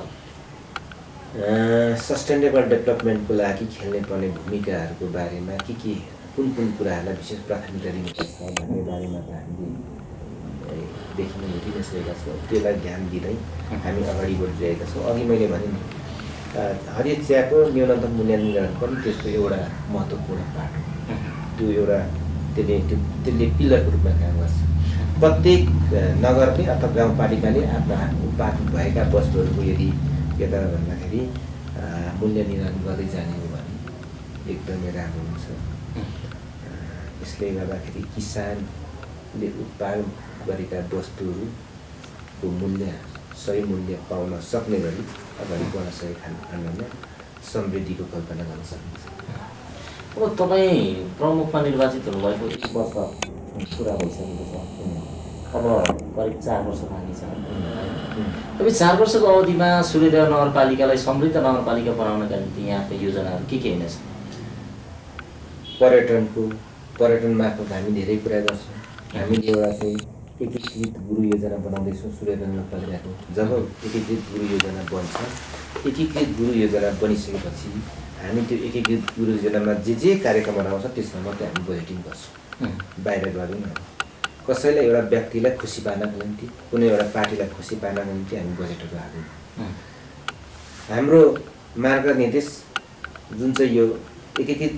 सस्टेनेबल डेभलपमेन्टको लागि खेल्ने पर्ने भूमिकाहरूको बारेमा के के कुन कुन कुराहरूलाई विशेष प्राथमिकता दिनुपर्छ भन्ने बारेमा त हामीले देखिन भेटिसकेका छौँ। त्यसलाई ध्यान दिँदै हामी अगाडि बढिरहेका छौँ। अघि मैले भने नि हरियो चियाको न्यूनतम मूल्य निर्धारण पनि त्यसको एउटा महत्त्वपूर्ण पाठ हो। त्यो एउटा त्यसले त्यसले पिलरको रूपमा काम गर्छ। प्रत्येक नगरले अथवा गाउँपालिकाले आफ्नो आफ्नो उत्पादन भएका वस्तुहरूको यदि के त भन्दाखेरि मूल्य निर्धारण गर्दै जाने हो भने एकदमै राम्रो हुन्छ। यसले गर्दाखेरि किसानले उत्पादन गरेका वस्तुहरूको मूल्य सही मूल्य पाउन सक्ने गरी अगाडि बढ्न सकेको खण्डमा समृद्धिको कल्पना गर्न सकिन्छ। अब तपाईँ प्रमुखमा निर्वाचित हुनुभएको एक वर्ष पुरा भइसकेको छ। अब करिब चार वर्ष बाँकी छ। अब चार वर्षको अवधिमा सूर्यदेव नगरपालिकालाई समृद्ध नगरपालिका बनाउनका निम्ति यहाँको योजनाहरू के के हुनेछ? पर्यटनको पर्यटन मार्फत हामी धेरै कुरा गर्छौँ। हामीले एउटा चाहिँ एकीकृत गुरु योजना बनाउँदैछौँ सूर्यदेव नगरपालिकाको। जब एकीकृत गुरु योजना बन्छ, एकीकृत गुरु योजना बनिसकेपछि हामी त्यो एकीकृत गुरु योजनामा जे जे कार्यक्रमहरू आउँछ त्यसमा मात्रै हामी बजेटिङ गर्छौँ, बाहिर गर्दैनौँ। कसैलाई एउटा व्यक्तिलाई खुसी पार्नको निम्ति, कुनै एउटा पार्टीलाई खुसी पार्नको निम्ति हामी बजेटहरू हाल्दैनौँ। हाम्रो मार्गनिर्देश जुन चाहिँ यो एकीकृत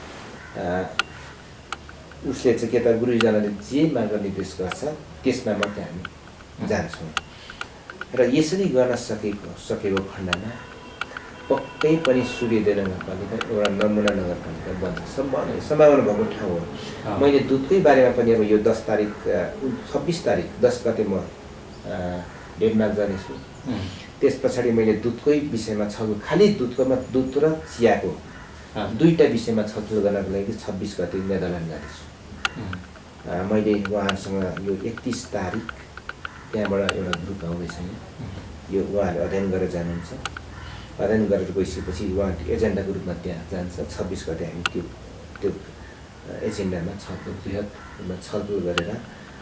उसले चाहिँ के त गुरु योजनाले जे मार्गनिर्देश गर्छ त्यसमा मात्रै हामी जान्छौँ। र यसरी गर्न सकेको सकेको खण्डमा पक्कै पनि सूर्यदेव नगरपालिका एउटा नमुना नगरपालिका बन्छ सम्भावना सम्भावना भएको ठाउँ हो। मैले दुधकै बारेमा पनि अब यो दस तारिक छब्बिस तारिक दस गते म डेनमार्क जानेछु। त्यस पछाडि मैले दुधकै विषयमा छलफल खालि दुधकोमा दुध र चियाको दुईवटा विषयमा छलफल गर्नको लागि छब्बिस गते नेदरल्यान्ड जानेछु। मैले उहाँहरूसँग यो एकतिस तारिक त्यहाँबाट एउटा ग्रुप आउँदैछ, यो उहाँहरूले अध्ययन गरेर जानुहुन्छ। अध्ययन गरेर गइसकेपछि उहाँ एजेन्डाको रूपमा त्यहाँ जान्छ। छब्बिस गते हामी त्यो त्यो एजेन्डामा छलफल बृहत रूपमा छलफल गरेर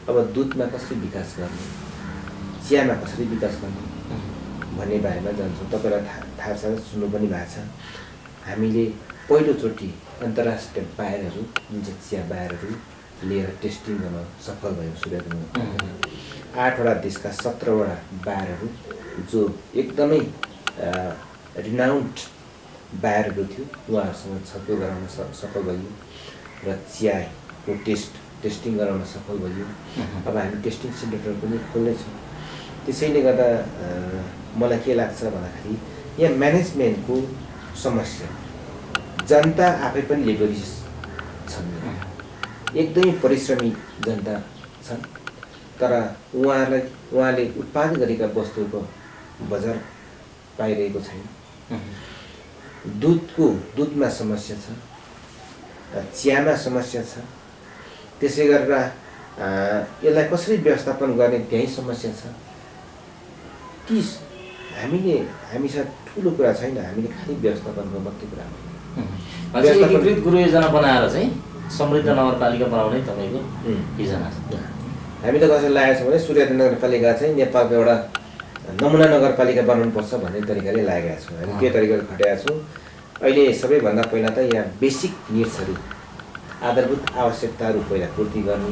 अब दुधमा कसरी विकास गर्ने, चियामा कसरी विकास गर्ने भन्ने बारेमा जान्छौँ। तपाईँलाई थाहा थाहा छ, सुन्नु पनि भएको छ, हामीले पहिलोचोटि अन्तर्राष्ट्रिय बायरहरू जुन चाहिँ चिया बायरहरू लिएर टेस्टिङ गर्न सफल भयो सूर्यदनमा। आठवटा देशका सत्रवटा बायरहरू जो एकदमै रिनाउन्ड बायरहरू थियो उहाँहरूसँग छलफल गराउन सफल भयो र चियाको टेस्ट टेस्टिङ गराउन सफल भयो। अब हामी टेस्टिङ सेन्टरहरू पनि खोल्नेछौँ। त्यसैले गर्दा मलाई के लाग्छ भन्दाखेरि यहाँ म्यानेजमेन्टको समस्या, जनता आफै पनि लेबरिस छन्, एकदमै परिश्रमी जनता छन्, तर उहाँलाई उहाँले उत्पादन गरेका वस्तुको बजार पाइरहेको छैन। दुधको दुधमा समस्या छ, चियामा समस्या छ, त्यसै गरेर यसलाई कसरी व्यवस्थापन गर्ने त्यही समस्या छ। ती हामीले हामीसँग ठुलो कुरा छैन, हामीले खालि व्यवस्थापनको मात्रै कुरा हो। एकीकृत गृह योजना बनाएर चाहिँ समृद्ध नगरपालिका बनाउने तपाईँको योजना छ। हामी त कसरी लागेको छौँ भने सूर्यदय नगरपालिका चाहिँ नेपालको एउटा नमुना नगरपालिका बनाउनुपर्छ भन्ने तरिकाले लागेका छौँ। हामी के तरिकाले खटेका छौँ, अहिले सबैभन्दा पहिला त यहाँ बेसिक निड्सहरू, आधारभूत आवश्यकताहरू पहिला पूर्ति गर्ने,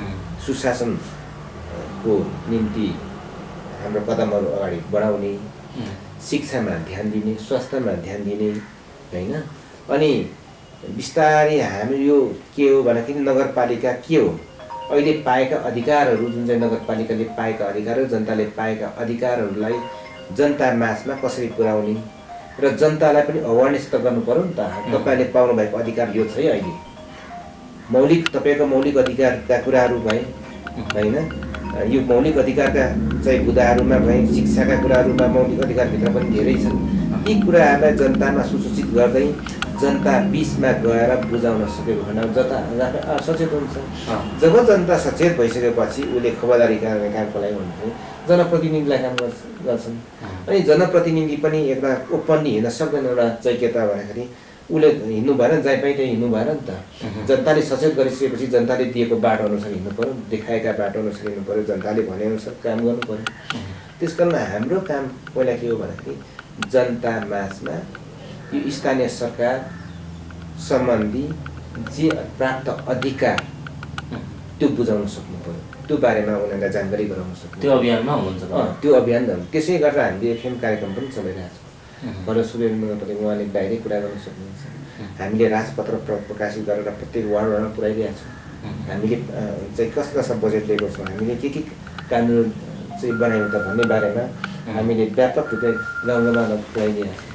सुशासनको निम्ति हाम्रो कदमहरू अगाडि बढाउने, शिक्षामा ध्यान दिने, स्वास्थ्यमा ध्यान दिने होइन। अनि बिस्तारै हामी यो के हो भन्दाखेरि नगरपालिका के हो, अहिले पाएका अधिकारहरू जुन चाहिँ नगरपालिकाले पाएका अधिकारहरू, जनताले पाएका अधिकारहरूलाई जनता माझमा कसरी पुर्याउने र जनतालाई पनि अवेरनेस त गर्नु पर्यो नि त। तपाईँले पाउनु भएको अधिकार यो छ है, अहिले मौलिक तपाईँको मौलिक अधिकारका कुराहरू भए होइन, यो मौलिक अधिकारका चाहिँ बुदाहरूमा भए, शिक्षाका कुराहरूमा मौलिक अधिकारभित्र पनि धेरै छन्। यी कुराहरूलाई जनतामा सुसूचित गर्दै जनता बिचमा गएर बुझाउन सक्यो भने जनता सचेत हुन्छ। जब जनता सचेत भइसकेपछि उसले खबरदारी गर्ने कामको लागि भन्थे जनप्रतिनिधिलाई काम गर्छन्। अनि जनप्रतिनिधि पनि एउटा ओपनली हिँड्न सक्दैन। एउटा चाहिँ के त भन्दाखेरि उसले हिँड्नु भएन, जहीँ पाइ त्यहीँ हिँड्नु भएन नि त। जनताले सचेत गरिसकेपछि जनताले दिएको बाटो अनुसार हिँड्नु पऱ्यो, देखाएका बाटो अनुसार हिँड्नु पऱ्यो, जनताले भनेअनुसार काम गर्नु पऱ्यो। त्यस कारण हाम्रो काम पहिला के हो भन्दाखेरि जनता माझमा यो स्थानीय सरकार सम्बन्धी जे प्राप्त अधिकार त्यो बुझाउन सक्नु पर्यो, त्यो बारेमा उनीहरूलाई जानकारी गराउन सक्नु। त्यो अभियानमा हुनुहुन्छ त्यो अभियान। त्यसै गरेर हामीले एफएम कार्यक्रम पनि चलाइरहेको छौँ। भर सूर्यदय उहाँले बाहिरै कुरा गर्न सक्नुहुन्छ। हामीले राजपत्र प्रकाशित गरेर प्रत्येक वार्ड वार्डमा पुऱ्याइरहेको छौँ। हामीले चाहिँ कस्ता कस्ता बजेट लिएको छौँ, हामीले के के कानुन चाहिँ बनायौँ त भन्ने बारेमा हामीले व्यापक रूपले गाउँ गाउँमा पुऱ्याइदिएको छौँ।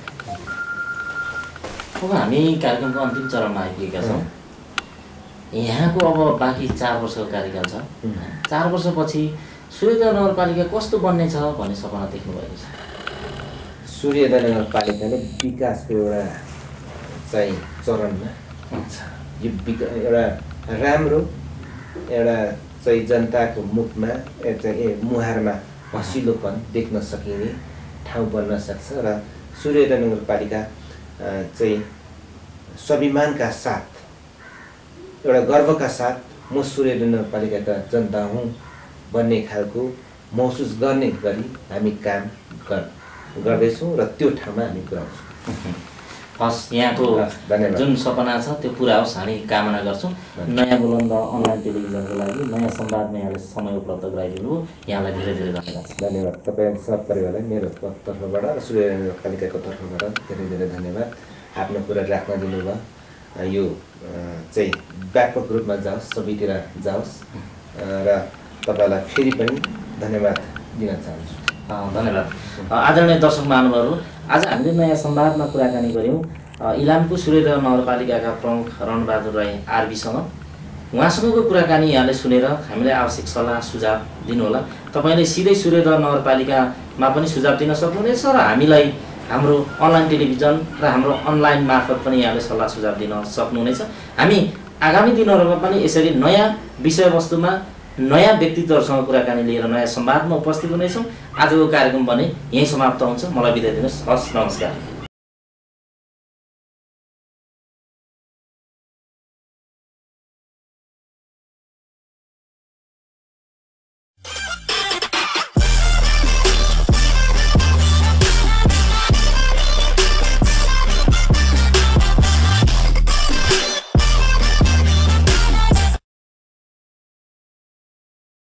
अब हामी कार्यक्रमको अन्तिम चरणमा आइपुगेका छौँ। यहाँको अब बाँकी चार वर्षको कार्यकाल छ। चार वर्षपछि सूर्यदय नगरपालिका कस्तो बन्ने छ भन्ने सपना देख्नु भएको छ? सूर्यदय नगरपालिकाले विकासको एउटा चाहिँ चरणमा छ। यो विका एउटा राम्रो एउटा चाहिँ जनताको मुखमा चाहिँ मुहारमा हँसिलोपन देख्न सकिने ठाउँ बन्न सक्छ र सूर्यदय नगरपालिका चाहिँ स्वाभिमानका साथ, एउटा गर्वका साथ म सूर्यदय नगरपालिकाका जनता हुँ भन्ने खालको महसुस गर्ने गरी हामी काम गर्दैछौँ र त्यो ठाउँमा हामी पुऱ्याउँछौँ। हस्, यहाँको जुन सपना छ त्यो पुरा होस् हामी कामना गर्छौँ। नयाँ बुलन्द अनलाइन टेलिभिजनको लागि नयाँ संवादमा यहाँले समय उपलब्ध गराइदिनु, यहाँलाई धेरै धेरै धन्यवाद। धन्यवाद तपाईँ सब परिवारलाई मेरो तर्फबाट र सूर्यदय नगरपालिकाको तर्फबाट धेरै धेरै धन्यवाद। आफ्नो कुरा राख्न दिनुभयो। यो चाहिँ व्यापक रूपमा जाओस्, सबैतिर जाओस् र तपाईँलाई फेरि पनि धन्यवाद दिन चाहन्छु। धन्यवाद। आदरणीय दर्शक महानुभावहरू, आज हामीले नयाँ संवादमा कुराकानी गऱ्यौँ इलामको सूर्यदय नगरपालिकाका प्रमुख रणबहादुर राई आरबीसँग। उहाँसँगको कुराकानी यहाँले सुनेर हामीलाई आवश्यक सल्लाह सुझाव दिनुहोला। तपाईँले सिधै सूर्यदय नगरपालिकामा पनि सुझाव दिन सक्नुहुनेछ र हामीलाई हाम्रो अनलाइन टेलिभिजन र हाम्रो अनलाइन मार्फत पनि यहाँले सल्लाह सुझाव दिन सक्नुहुनेछ। हामी आगामी दिनहरूमा पनि यसरी नयाँ विषयवस्तुमा नयाँ व्यक्तित्वहरूसँग कुराकानी लिएर नयाँ संवादमा उपस्थित हुनेछौँ। आजको कार्यक्रम भने यहीँ समाप्त हुन्छ। मलाई बिदा दिनुहोस्। हस्, नमस्कार।